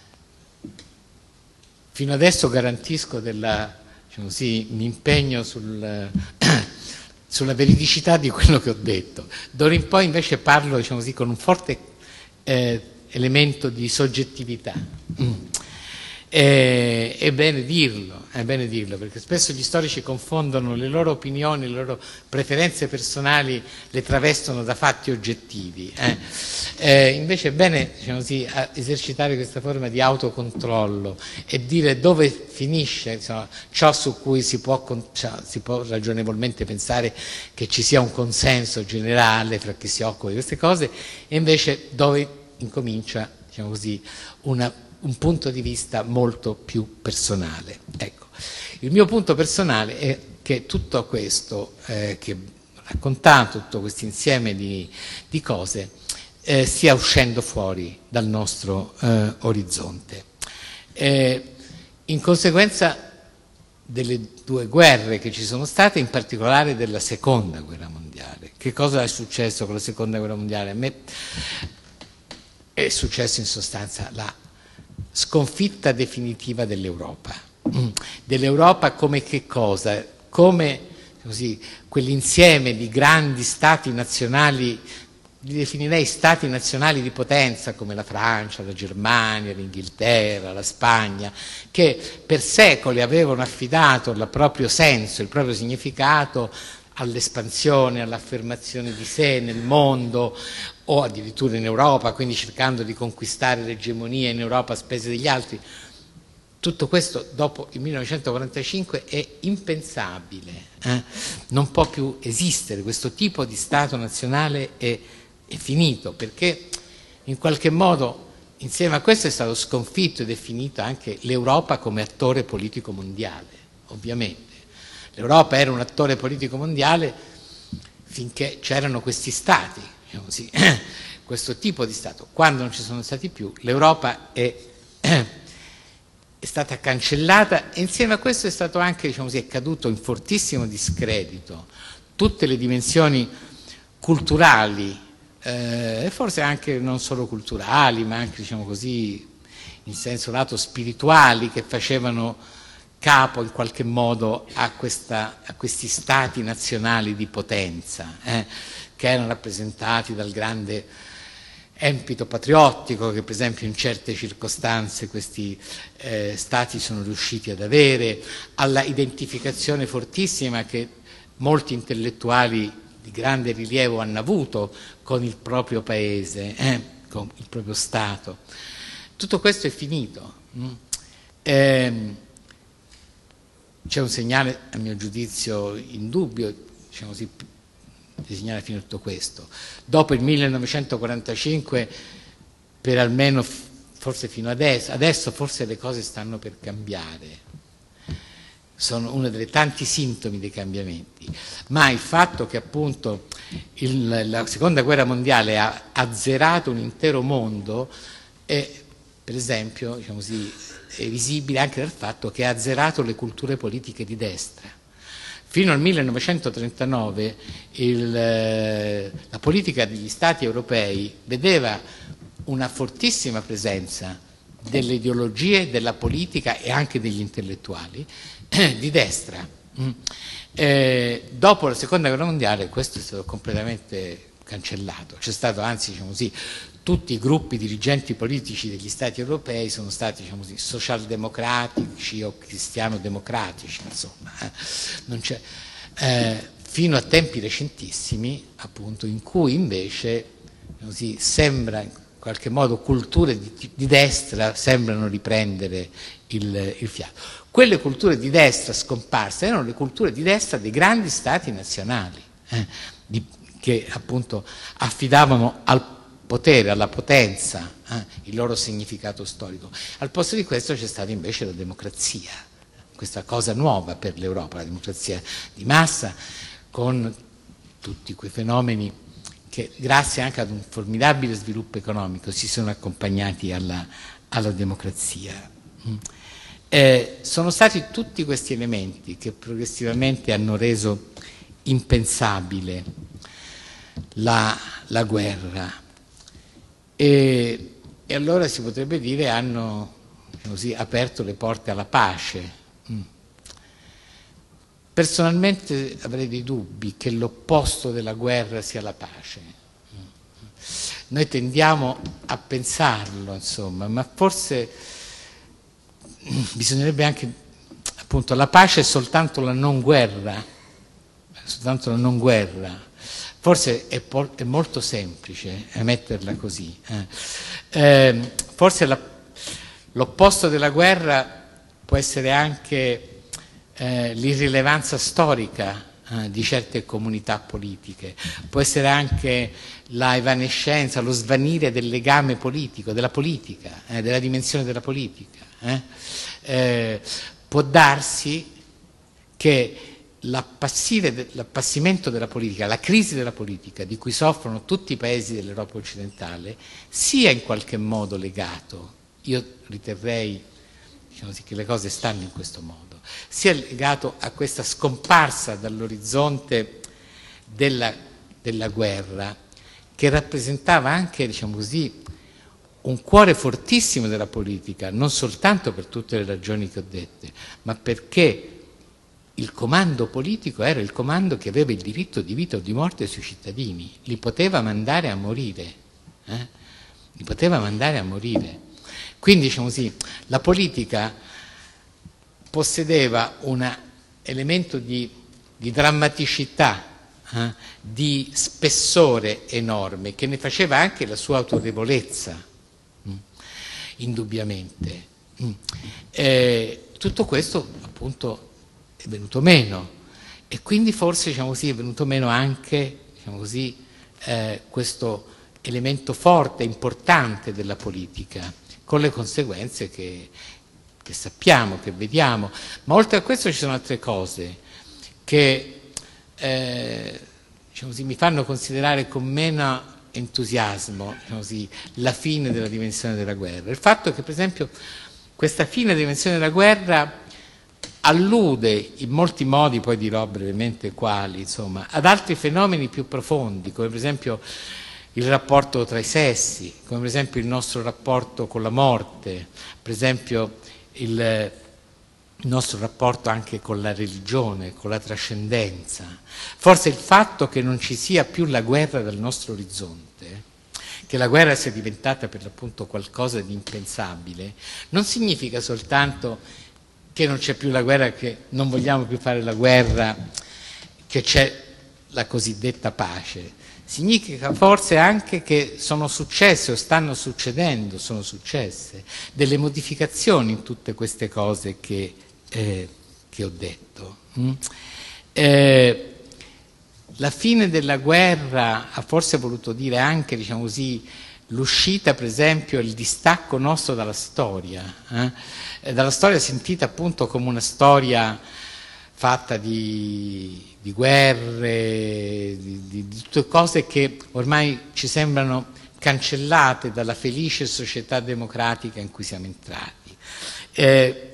fino adesso garantisco della Così, mi impegno sul, sulla veridicità di quello che ho detto. D'ora in poi invece parlo, diciamo così, con un forte eh, elemento di soggettività. Mm. E, è bene dirlo, è bene dirlo, perché spesso gli storici confondono le loro opinioni, le loro preferenze personali, le travestono da fatti oggettivi. Eh. Eh, invece è bene, diciamo così, esercitare questa forma di autocontrollo e dire dove finisce, insomma, ciò su cui si può, cioè, si può ragionevolmente pensare che ci sia un consenso generale fra chi si occupa di queste cose e invece dove incomincia, diciamo così, una un punto di vista molto più personale. Ecco, il mio punto personale è che tutto questo eh, che ho raccontato, tutto questo insieme di, di cose, eh, stia uscendo fuori dal nostro eh, orizzonte. Eh, in conseguenza delle due guerre che ci sono state, in particolare della seconda guerra mondiale. Che cosa è successo con la seconda guerra mondiale? A me è successo in sostanza la sconfitta definitiva dell'Europa. Dell'Europa come che cosa? Come così, quell'insieme di grandi stati nazionali li definirei stati nazionali di potenza come la Francia, la Germania, l'Inghilterra, la Spagna, che per secoli avevano affidato il proprio senso, il proprio significato all'espansione, all'affermazione di sé nel mondo o addirittura in Europa, quindi cercando di conquistare l'egemonia in Europa a spese degli altri. Tutto questo dopo il millenovecentoquarantacinque è impensabile, eh? Non può più esistere, questo tipo di Stato nazionale è, è finito, perché in qualche modo insieme a questo è stato sconfitto e definito anche l'Europa come attore politico mondiale, ovviamente. L'Europa era un attore politico mondiale finché c'erano questi Stati, diciamo così, questo tipo di Stato. Quando non ci sono stati più, l'Europa è... è stata cancellata e insieme a questo è stato anche, diciamo così, è caduto in fortissimo discredito tutte le dimensioni culturali, eh, e forse anche non solo culturali, ma anche, diciamo così, in senso lato spirituali, che facevano capo in qualche modo a, questa, a questi stati nazionali di potenza, eh, che erano rappresentati dal grande empito patriottico che per esempio in certe circostanze questi eh, stati sono riusciti ad avere, alla identificazione fortissima che molti intellettuali di grande rilievo hanno avuto con il proprio paese, eh, con il proprio Stato. Tutto questo è finito. Mm. Eh, c'è un segnale, a mio giudizio, indubbio, diciamo così, di segnare fino a tutto questo. Dopo il millenovecentoquarantacinque, per almeno forse fino adesso, adesso forse le cose stanno per cambiare, sono uno dei tanti sintomi dei cambiamenti, ma il fatto che appunto il, la seconda guerra mondiale ha azzerato un intero mondo è, per esempio, diciamo così, è visibile anche dal fatto che ha azzerato le culture politiche di destra. Fino al millenovecentotrentanove il, la politica degli Stati europei vedeva una fortissima presenza delle ideologie, della politica e anche degli intellettuali eh, di destra. Mm. Eh, dopo la seconda guerra mondiale questo è stato completamente cancellato, c'è stato anzi, diciamo così, tutti i gruppi dirigenti politici degli Stati europei sono stati, diciamo così, socialdemocratici o cristiano-democratici, insomma, eh. Non c'è, eh, fino a tempi recentissimi, appunto, in cui invece, diciamo così, sembra in qualche modo culture di, di destra sembrano riprendere il, il fiato. Quelle culture di destra scomparse erano le culture di destra dei grandi stati nazionali, eh, di, che appunto affidavano al potere, alla potenza, eh, il loro significato storico. Al posto di questo c'è stata invece la democrazia, questa cosa nuova per l'Europa, la democrazia di massa, con tutti quei fenomeni che grazie anche ad un formidabile sviluppo economico si sono accompagnati alla, alla democrazia. Eh, sono stati tutti questi elementi che progressivamente hanno reso impensabile la, la guerra. E, e allora si potrebbe dire hanno così, aperto le porte alla pace. Mm. Personalmente avrei dei dubbi che l'opposto della guerra sia la pace. Mm. Noi tendiamo a pensarlo, insomma, ma forse bisognerebbe anche, appunto, la pace è soltanto la non guerra, soltanto la non guerra. Forse è, è molto semplice eh, metterla così. Eh. Eh, forse la, l'opposto della guerra può essere anche eh, l'irrilevanza storica eh, di certe comunità politiche, può essere anche la evanescenza, lo svanire del legame politico, della politica, eh, della dimensione della politica. Eh. Eh, può darsi che l'appassimento della politica, la crisi della politica di cui soffrono tutti i paesi dell'Europa occidentale sia in qualche modo legato, io riterrei, diciamo così, che le cose stanno in questo modo, sia legato a questa scomparsa dall'orizzonte della, della guerra che rappresentava anche, diciamo così, un cuore fortissimo della politica, non soltanto per tutte le ragioni che ho dette, ma perché il comando politico era il comando che aveva il diritto di vita o di morte sui cittadini, li poteva mandare a morire, eh? li poteva mandare a morire. Quindi, diciamo così, la politica possedeva un elemento di, di drammaticità, eh? di spessore enorme, che ne faceva anche la sua autorevolezza, mh? indubbiamente. Mh. Eh, tutto questo, appunto, è venuto meno, e quindi forse, diciamo così, è venuto meno anche, diciamo così, eh, questo elemento forte, importante della politica, con le conseguenze che, che sappiamo, che vediamo. Ma oltre a questo ci sono altre cose che eh, diciamo così, mi fanno considerare con meno entusiasmo, diciamo così, la fine della dimensione della guerra. Il fatto che, per esempio, questa fine della dimensione della guerra allude in molti modi, poi dirò brevemente quali, insomma, ad altri fenomeni più profondi, come per esempio il rapporto tra i sessi, come per esempio il nostro rapporto con la morte, per esempio il nostro rapporto anche con la religione, con la trascendenza. Forse il fatto che non ci sia più la guerra dal nostro orizzonte, che la guerra sia diventata per l'appunto qualcosa di impensabile, non significa soltanto che non c'è più la guerra, che non vogliamo più fare la guerra, che c'è la cosiddetta pace. Significa forse anche che sono successe o stanno succedendo, sono successe delle modificazioni in tutte queste cose che, eh, che ho detto. Mm? Eh, la fine della guerra ha forse voluto dire anche, diciamo così, l'uscita, per esempio, il distacco nostro dalla storia, eh? dalla storia sentita appunto come una storia fatta di, di guerre, di, di, di tutte cose che ormai ci sembrano cancellate dalla felice società democratica in cui siamo entrati. Eh,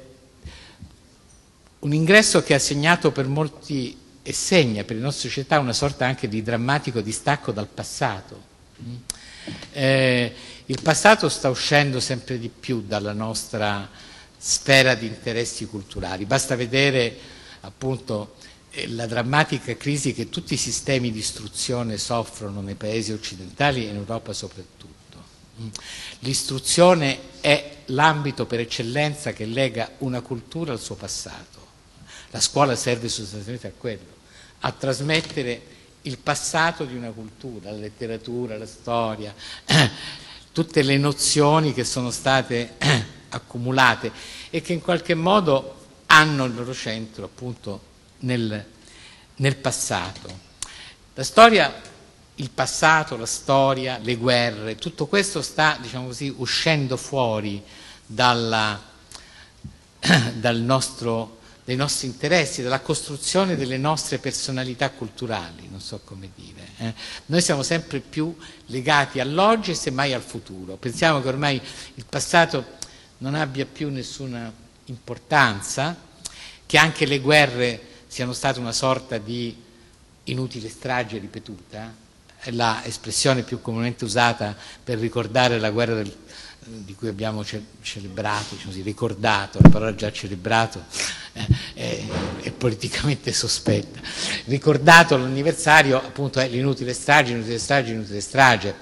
un ingresso che ha segnato per molti e segna per le nostre società una sorta anche di drammatico distacco dal passato. Eh, il passato sta uscendo sempre di più dalla nostra sfera di interessi culturali. Basta vedere appunto eh, la drammatica crisi che tutti i sistemi di istruzione soffrono nei paesi occidentali e in Europa soprattutto. L'istruzione è l'ambito per eccellenza che lega una cultura al suo passato. La scuola serve sostanzialmente a quello, a trasmettere il passato di una cultura, la letteratura, la storia, tutte le nozioni che sono state accumulate e che in qualche modo hanno il loro centro appunto nel, nel passato. La storia, il passato, la storia, le guerre, tutto questo sta, diciamo così, uscendo fuori dalla, dal nostro dei nostri interessi, dalla costruzione delle nostre personalità culturali, non so come dire. Eh. Noi siamo sempre più legati all'oggi e semmai al futuro. Pensiamo che ormai il passato non abbia più nessuna importanza, che anche le guerre siano state una sorta di inutile strage ripetuta, è l'espressione più comunemente usata per ricordare la guerra del, di cui abbiamo ce- celebrato, diciamo così, ricordato, la parola già celebrato eh, è, è politicamente sospetta. Ricordato l'anniversario appunto è l'inutile strage, inutile strage, inutile strage,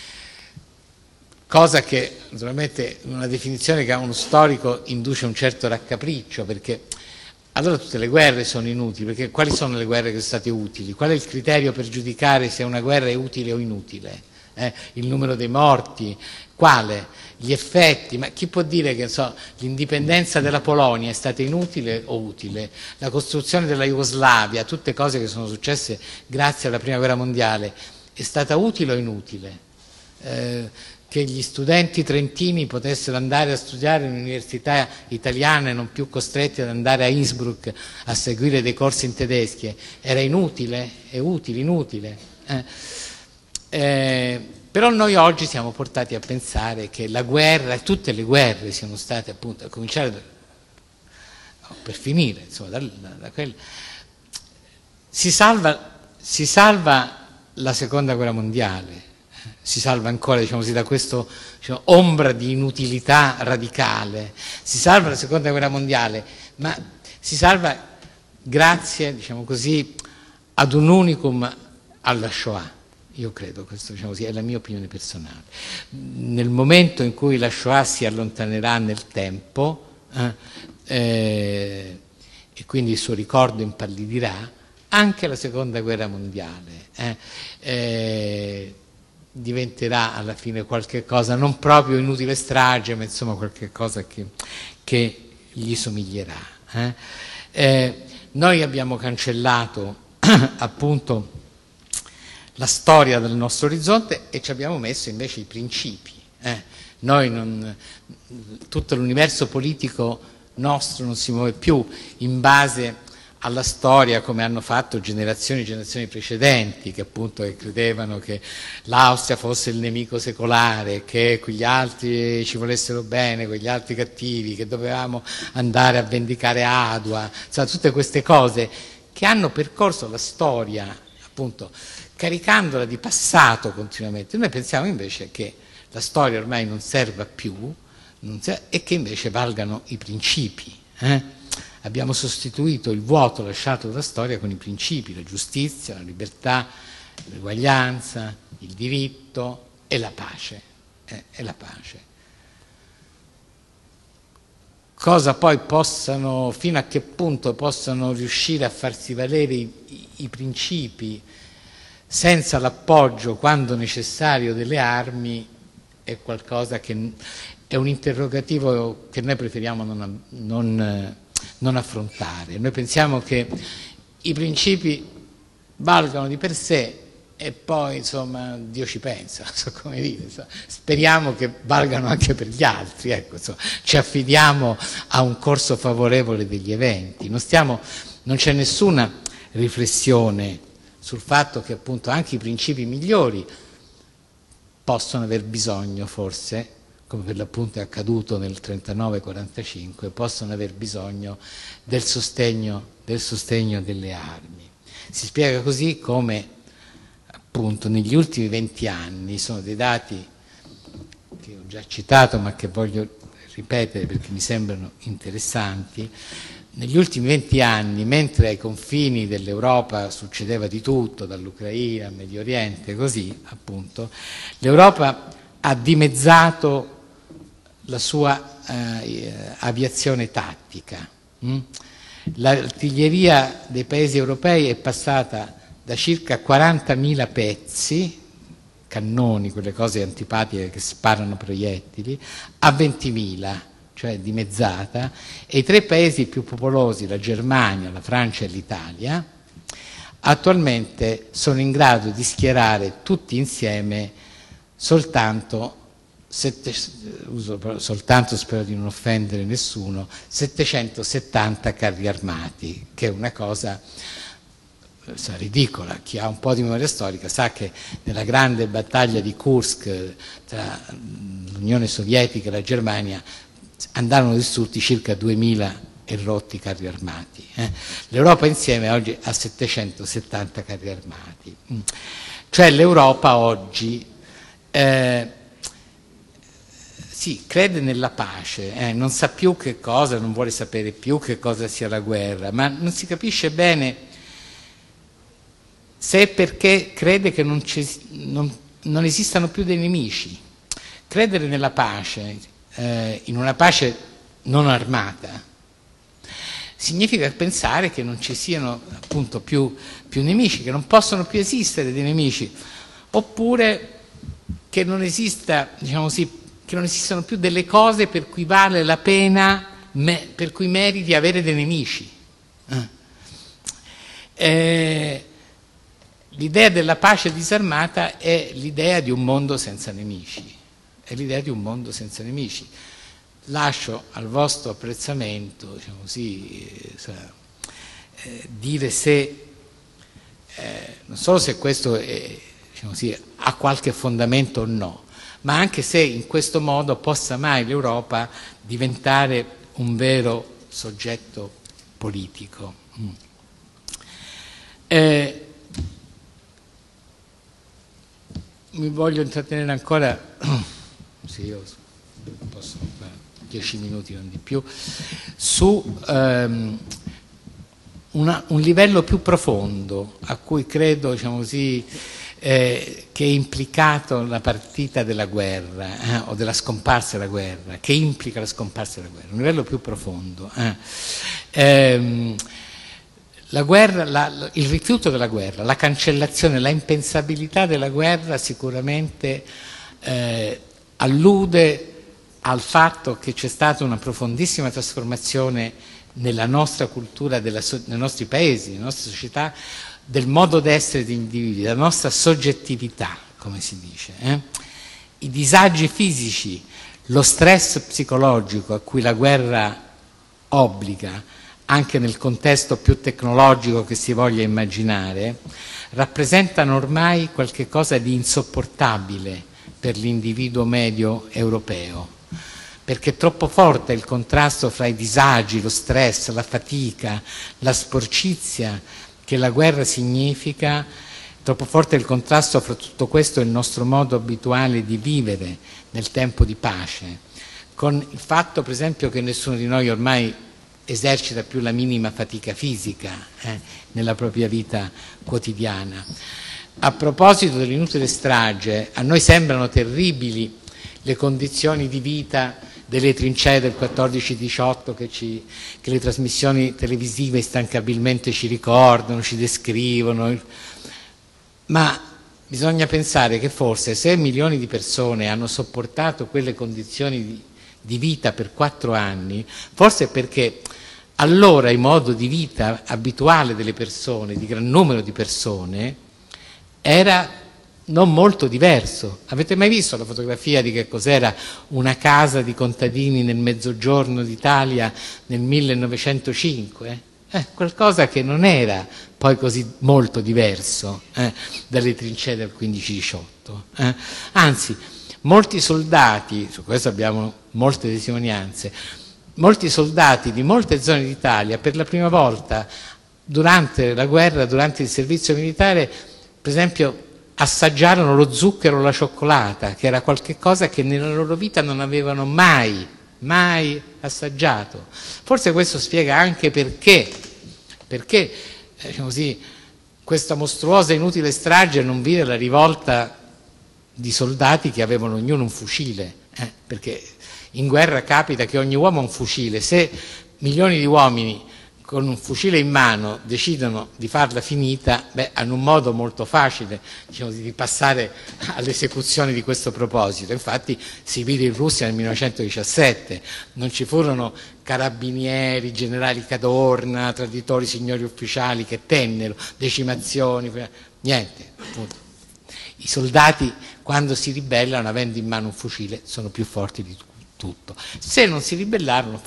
cosa che naturalmente una definizione che a uno storico induce un certo raccapriccio, perché allora tutte le guerre sono inutili, perché quali sono le guerre che sono state utili? Qual è il criterio per giudicare se una guerra è utile o inutile? Eh, il numero dei morti, quale? Gli effetti, ma chi può dire che so, l'indipendenza della Polonia è stata inutile o utile? La costruzione della Jugoslavia, tutte cose che sono successe grazie alla Prima Guerra Mondiale, è stata utile o inutile? Eh, che gli studenti trentini potessero andare a studiare in università italiane, non più costretti ad andare a Innsbruck a seguire dei corsi in tedeschi, era inutile? È utile, inutile? Eh. Eh, però noi oggi siamo portati a pensare che la guerra, tutte le guerre siano state appunto, a cominciare da, no, per finire, insomma, da, da, da quella, si salva, si salva la seconda guerra mondiale, si salva ancora, diciamo così, da questa diciamo, ombra di inutilità radicale, si salva la seconda guerra mondiale, ma si salva grazie, diciamo così, ad un unicum alla Shoah. Io credo, questo diciamo così, è la mia opinione personale. Nel momento in cui la Shoah si allontanerà nel tempo eh, eh, e quindi il suo ricordo impallidirà, anche la seconda guerra mondiale eh, eh, diventerà alla fine qualche cosa, non proprio inutile strage, ma insomma qualche cosa che, che gli somiglierà. Eh. Eh, noi abbiamo cancellato appunto la storia del nostro orizzonte e ci abbiamo messo invece i principi. Eh. Noi non, tutto l'universo politico nostro non si muove più in base alla storia come hanno fatto generazioni e generazioni precedenti, che appunto credevano che l'Austria fosse il nemico secolare, che quegli altri ci volessero bene, quegli altri cattivi, che dovevamo andare a vendicare Adua, insomma, tutte queste cose che hanno percorso la storia, appunto, caricandola di passato continuamente. Noi pensiamo invece che la storia ormai non serva più non serva, e che invece valgano i principi. Eh? Abbiamo sostituito il vuoto lasciato dalla storia con i principi, la giustizia, la libertà, l'uguaglianza, il diritto e la pace. Eh, e la pace. Cosa poi possano, fino a che punto possano riuscire a farsi valere i, i, i principi senza l'appoggio, quando necessario, delle armi, è qualcosa che è un interrogativo che noi preferiamo non, non, non affrontare. Noi pensiamo che i principi valgano di per sé e poi, insomma, Dio ci pensa, so come dire, so. Speriamo che valgano anche per gli altri, ecco, so. Ci affidiamo a un corso favorevole degli eventi. Non, stiamo, non c'è nessuna riflessione sul fatto che appunto anche i principi migliori possono aver bisogno, forse, come per l'appunto è accaduto nel trentanove quarantacinque, possono aver bisogno del sostegno, del sostegno delle armi. Si spiega così come appunto negli ultimi venti anni, sono dei dati che ho già citato ma che voglio ripetere perché mi sembrano interessanti, negli ultimi venti anni, mentre ai confini dell'Europa succedeva di tutto, dall'Ucraina al Medio Oriente, così appunto, l'Europa ha dimezzato la sua eh, aviazione tattica. Mm? L'artiglieria dei paesi europei è passata da circa quarantamila pezzi, cannoni, quelle cose antipatiche che sparano proiettili, a ventimila, cioè dimezzata, e i tre paesi più popolosi, la Germania, la Francia e l'Italia, attualmente sono in grado di schierare tutti insieme soltanto, sette, uso soltanto, spero di non offendere nessuno, settecentosettanta carri armati, che è una cosa sa, ridicola. Chi ha un po' di memoria storica sa che nella grande battaglia di Kursk tra l'Unione Sovietica e la Germania andarono distrutti circa duemila e rotti carri armati. Eh. L'Europa insieme oggi ha settecentosettanta carri armati. Mm. Cioè l'Europa oggi eh, sì, crede nella pace, eh, non sa più che cosa, non vuole sapere più che cosa sia la guerra, ma non si capisce bene se è perché crede che non, non, non esistano più dei nemici. Credere nella pace, eh, in una pace non armata, significa pensare che non ci siano appunto più, più nemici, che non possono più esistere dei nemici, oppure che non esista, diciamo così, che non esistano più delle cose per cui vale la pena, me, per cui meriti avere dei nemici. Eh. Eh, l'idea della pace disarmata è l'idea di un mondo senza nemici, è l'idea di un mondo senza nemici. Lascio al vostro apprezzamento, diciamo così, eh, eh, dire se, eh, non solo se questo è, diciamo così, ha qualche fondamento o no, ma anche se in questo modo possa mai l'Europa diventare un vero soggetto politico. Mm. Eh, mi voglio intrattenere ancora, sì, io posso fare dieci minuti, non di più, su ehm, una, un livello più profondo a cui credo, diciamo così, eh, che è implicato la partita della guerra eh, o della scomparsa della guerra, che implica la scomparsa della guerra, un livello più profondo. Eh. Ehm, la guerra, la, il rifiuto della guerra, la cancellazione, la impensabilità della guerra sicuramente eh, allude al fatto che c'è stata una profondissima trasformazione nella nostra cultura, della, nei nostri paesi, nella nostra società, del modo d'essere di individui, della nostra soggettività, come si dice. Eh? I disagi fisici, lo stress psicologico a cui la guerra obbliga, anche nel contesto più tecnologico che si voglia immaginare, rappresentano ormai qualcosa di insopportabile per l'individuo medio europeo, perché è troppo forte il contrasto fra i disagi, lo stress, la fatica, la sporcizia che la guerra significa, troppo forte il contrasto fra tutto questo e il nostro modo abituale di vivere nel tempo di pace, con il fatto per esempio che nessuno di noi ormai esercita più la minima fatica fisica eh, nella propria vita quotidiana. A proposito dell'inutile strage, a noi sembrano terribili le condizioni di vita delle trincee del quattordici diciotto che, ci, che le trasmissioni televisive instancabilmente ci ricordano, ci descrivono, ma bisogna pensare che forse se milioni di persone hanno sopportato quelle condizioni di, di vita per quattro anni, forse è perché allora il modo di vita abituale delle persone, di gran numero di persone, era non molto diverso. Avete mai visto la fotografia di che cos'era una casa di contadini nel mezzogiorno d'Italia nel millenovecentocinque? Eh, qualcosa che non era poi così molto diverso eh, dalle trincee del quindici diciotto. Eh. Anzi, molti soldati, su questo abbiamo molte testimonianze, molti soldati di molte zone d'Italia per la prima volta durante la guerra, durante il servizio militare, per esempio, assaggiarono lo zucchero o la cioccolata, che era qualcosa che nella loro vita non avevano mai, mai assaggiato. Forse questo spiega anche perché, perché eh, diciamo così, questa mostruosa e inutile strage non vide la rivolta di soldati che avevano ognuno un fucile, eh, perché in guerra capita che ogni uomo ha un fucile. Se milioni di uomini con un fucile in mano decidono di farla finita, beh, hanno un modo molto facile, diciamo, di passare all'esecuzione di questo proposito. Infatti si vide in Russia nel millenovecentodiciassette, non ci furono carabinieri, generali Cadorna, traditori signori ufficiali che tennero, decimazioni, niente, appunto. I soldati quando si ribellano avendo in mano un fucile sono più forti di tutto. Se non si ribellarono,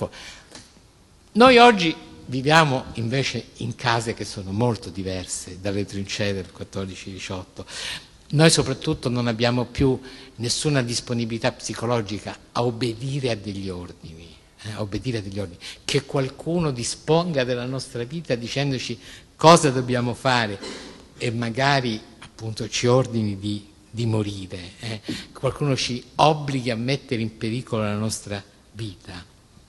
noi oggi viviamo invece in case che sono molto diverse dalle trincee del quattordici diciotto. Noi soprattutto non abbiamo più nessuna disponibilità psicologica a obbedire a degli ordini, eh, a obbedire a degli ordini, che qualcuno disponga della nostra vita dicendoci cosa dobbiamo fare e magari appunto ci ordini di, di morire, eh. Qualcuno ci obblighi a mettere in pericolo la nostra vita.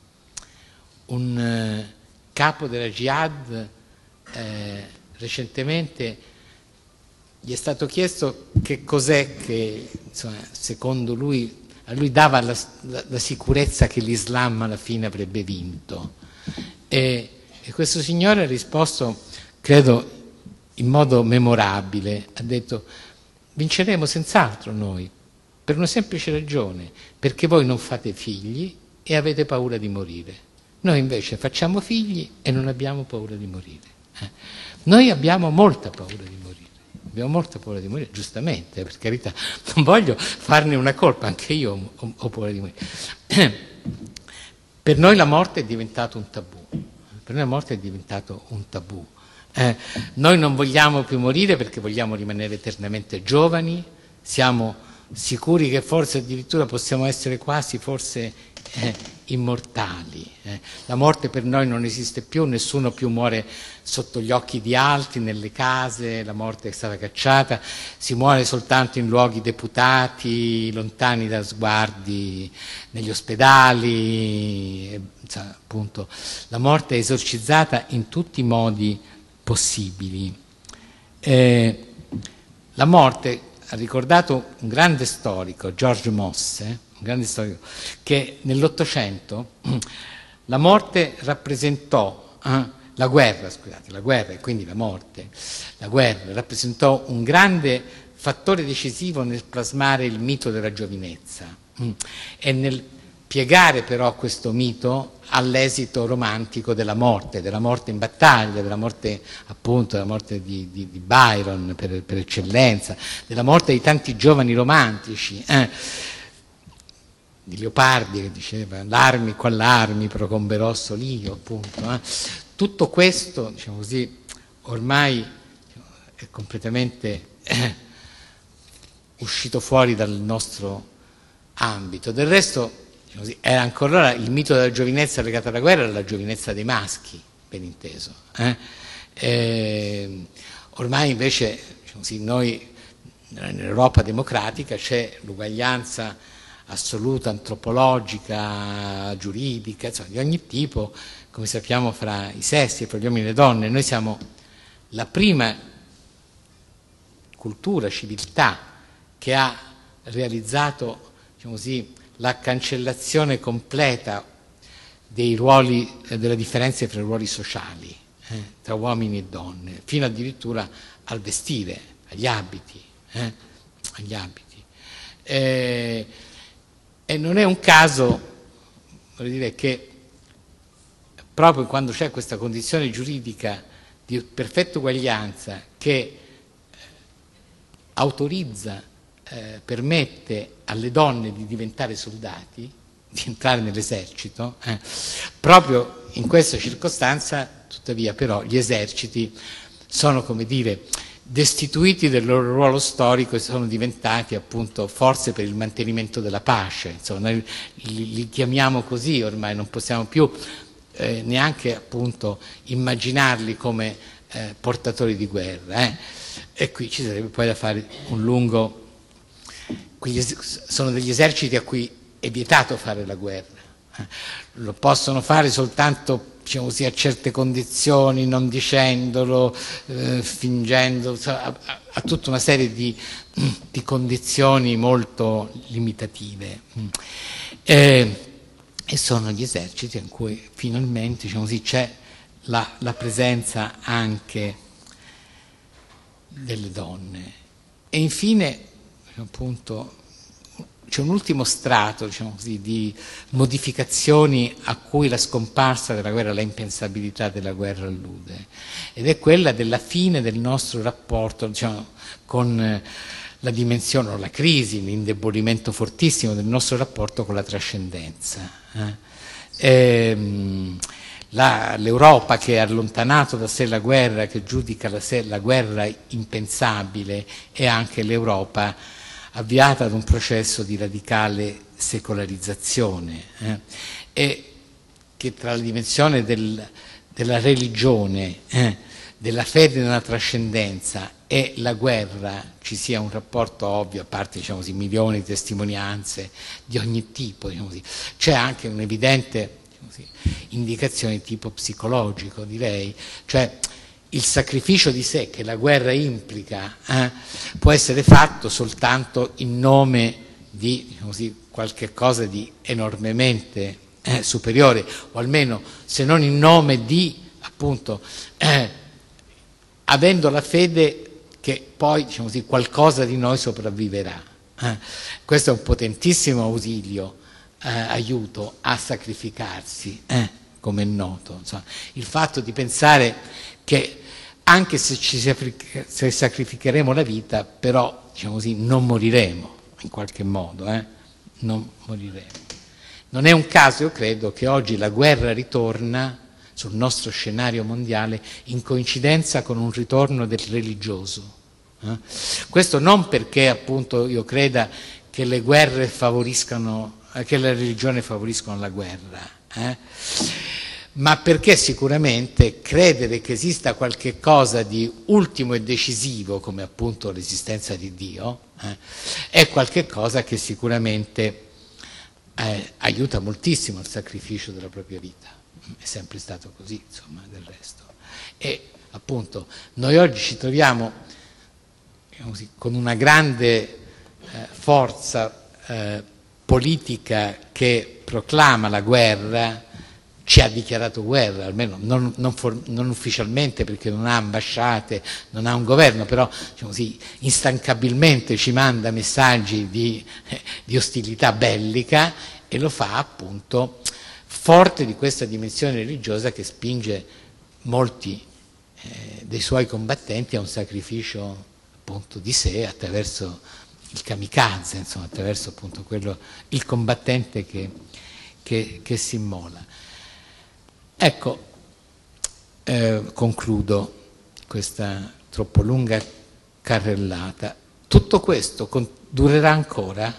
Un eh, capo della Jihad eh, recentemente gli è stato chiesto che cos'è che insomma, secondo lui, a lui dava la, la, la sicurezza che l'Islam alla fine avrebbe vinto, e, e questo signore ha risposto, credo in modo memorabile, ha detto: vinceremo senz'altro noi, per una semplice ragione, perché voi non fate figli e avete paura di morire. Noi invece facciamo figli e non abbiamo paura di morire. Eh. Noi abbiamo molta paura di morire, abbiamo molta paura di morire, giustamente, per carità, non voglio farne una colpa, anche io ho, ho paura di morire. Per noi la morte è diventato un tabù, per noi la morte è diventato un tabù. Eh, noi non vogliamo più morire perché vogliamo rimanere eternamente giovani, siamo sicuri che forse addirittura possiamo essere quasi forse eh, immortali. Eh. La morte per noi non esiste più, nessuno più muore sotto gli occhi di altri, nelle case, la morte è stata cacciata, si muore soltanto in luoghi deputati, lontani da sguardi, negli ospedali, eh, appunto. La morte è esorcizzata in tutti i modi possibili. Eh, la morte, ha ricordato un grande storico, George Mosse, un grande storico, che nell'Ottocento la morte rappresentò, eh, la guerra, scusate, la guerra e quindi la morte, la guerra rappresentò un grande fattore decisivo nel plasmare il mito della giovinezza mm, e nel piegare però questo mito all'esito romantico della morte, della morte in battaglia, della morte appunto, della morte di, di, di Byron per, per eccellenza, della morte di tanti giovani romantici, eh, di Leopardi che diceva l'armi qual l'armi procomberò solio, appunto. Eh. Tutto questo, diciamo così, ormai è completamente eh, uscito fuori dal nostro ambito. Del resto, diciamo così, era ancora il mito della giovinezza legata alla guerra, era la giovinezza dei maschi, ben inteso. Eh? E, ormai invece, diciamo così, noi nell'Europa democratica c'è l'uguaglianza assoluta, antropologica, giuridica, insomma, di ogni tipo, come sappiamo, fra i sessi, fra gli uomini e le donne. Noi siamo la prima cultura, civiltà che ha realizzato, diciamo così, la cancellazione completa dei ruoli, eh, delle differenze fra i ruoli sociali, eh, tra uomini e donne, fino addirittura al vestire, agli abiti, eh, agli abiti. Eh, e non è un caso, voglio dire, che proprio quando c'è questa condizione giuridica di perfetta uguaglianza che eh, autorizza, eh, permette alle donne di diventare soldati, di entrare nell'esercito, eh, proprio in questa circostanza, tuttavia, però, gli eserciti sono, come dire, destituiti del loro ruolo storico e sono diventati appunto forze per il mantenimento della pace. Insomma, noi li, li chiamiamo così ormai, non possiamo più eh, neanche appunto immaginarli come eh, portatori di guerra. Eh. E qui ci sarebbe poi da fare un lungo... Sono degli eserciti a cui è vietato fare la guerra. Eh. Lo possono fare soltanto, diciamo così, a certe condizioni, non dicendolo, eh, fingendo, a, a, a tutta una serie di, di condizioni molto limitative. Eh, e sono gli eserciti in cui finalmente, diciamo così, c'è la, la presenza anche delle donne. E infine, appunto, c'è un ultimo strato, diciamo così, di modificazioni a cui la scomparsa della guerra, la impensabilità della guerra allude, ed è quella della fine del nostro rapporto, diciamo, con la dimensione, o la crisi, l'indebolimento fortissimo del nostro rapporto con la trascendenza. Eh? Ehm, la, L'Europa che ha allontanato da sé la guerra, che giudica la, sé, la guerra impensabile, è anche l'Europa avviata ad un processo di radicale secolarizzazione, eh, e che tra la dimensione del, della religione, eh, della fede nella trascendenza e la guerra ci sia un rapporto ovvio, a parte, diciamo così, milioni di testimonianze di ogni tipo, diciamo così. C'è anche un'evidente, diciamo così, indicazione di tipo psicologico, direi, cioè il sacrificio di sé che la guerra implica eh, può essere fatto soltanto in nome di, diciamo così, qualche cosa di enormemente eh, superiore, o almeno se non in nome di, appunto, eh, avendo la fede che poi, diciamo così, qualcosa di noi sopravviverà. Eh. Questo è un potentissimo ausilio, eh, aiuto a sacrificarsi, eh, come è noto. Insomma, il fatto di pensare che anche se ci se sacrificheremo la vita, però, diciamo così, non moriremo in qualche modo, eh? non moriremo. Non è un caso, io credo, che oggi la guerra ritorna sul nostro scenario mondiale in coincidenza con un ritorno del religioso. Eh? Questo non perché, appunto, io creda che le guerre favoriscano che la religione favoriscono la guerra, eh? ma perché sicuramente credere che esista qualche cosa di ultimo e decisivo, come appunto l'esistenza di Dio, eh, è qualche cosa che sicuramente eh, aiuta moltissimo il sacrificio della propria vita. È sempre stato così, insomma, del resto. E appunto noi oggi ci troviamo, diciamo così, con una grande eh, forza eh, politica che proclama la guerra, ci ha dichiarato guerra, almeno non, non, for, non ufficialmente, perché non ha ambasciate, non ha un governo, però diciamo così, instancabilmente ci manda messaggi di, eh, di ostilità bellica, e lo fa appunto forte di questa dimensione religiosa che spinge molti eh, dei suoi combattenti a un sacrificio appunto di sé attraverso il kamikaze, insomma, attraverso appunto quello, il combattente che, che, che si immola. Ecco, eh, concludo questa troppo lunga carrellata. Tutto questo con, durerà ancora?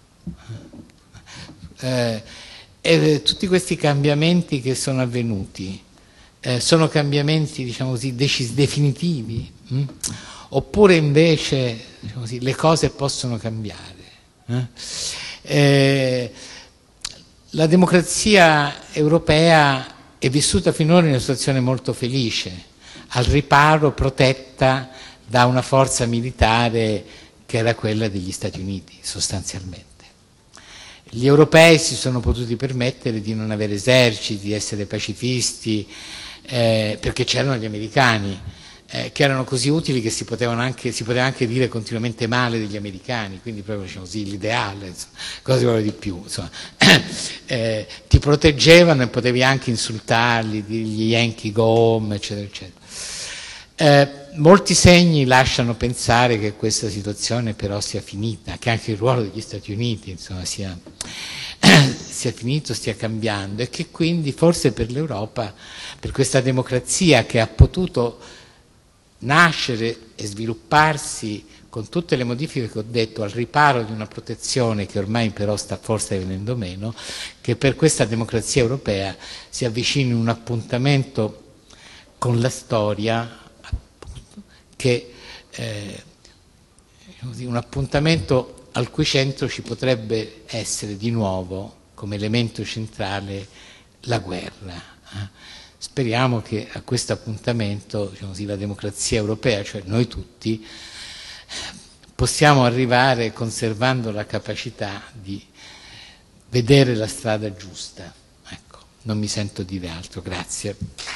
Eh, e tutti questi cambiamenti che sono avvenuti eh, sono cambiamenti, diciamo così, decis- definitivi? Hm? Oppure invece, diciamo così, le cose possono cambiare? Eh? Eh, la democrazia europea è vissuta finora in una situazione molto felice, al riparo, protetta da una forza militare che era quella degli Stati Uniti, sostanzialmente. Gli europei si sono potuti permettere di non avere eserciti, di essere pacifisti, eh, perché c'erano gli americani, eh, che erano così utili che si potevano anche, si poteva anche dire continuamente male degli americani, quindi proprio, diciamo così, l'ideale, insomma, cosa si vuole di più, insomma. Eh, ti proteggevano e potevi anche insultarli, dirgli Yankee go home, eccetera, eccetera. Eh, molti segni lasciano pensare che questa situazione però sia finita, che anche il ruolo degli Stati Uniti, insomma, sia, sia finito, stia cambiando, e che quindi forse per l'Europa, per questa democrazia che ha potuto nascere e svilupparsi con tutte le modifiche che ho detto, al riparo di una protezione che ormai però sta forse venendo meno, che per questa democrazia europea si avvicini un appuntamento con la storia, appunto, che eh, un appuntamento al cui centro ci potrebbe essere di nuovo come elemento centrale la guerra. Eh. Speriamo che a questo appuntamento, diciamo così, la democrazia europea, cioè noi tutti, possiamo arrivare conservando la capacità di vedere la strada giusta. Ecco, non mi sento dire altro. Grazie.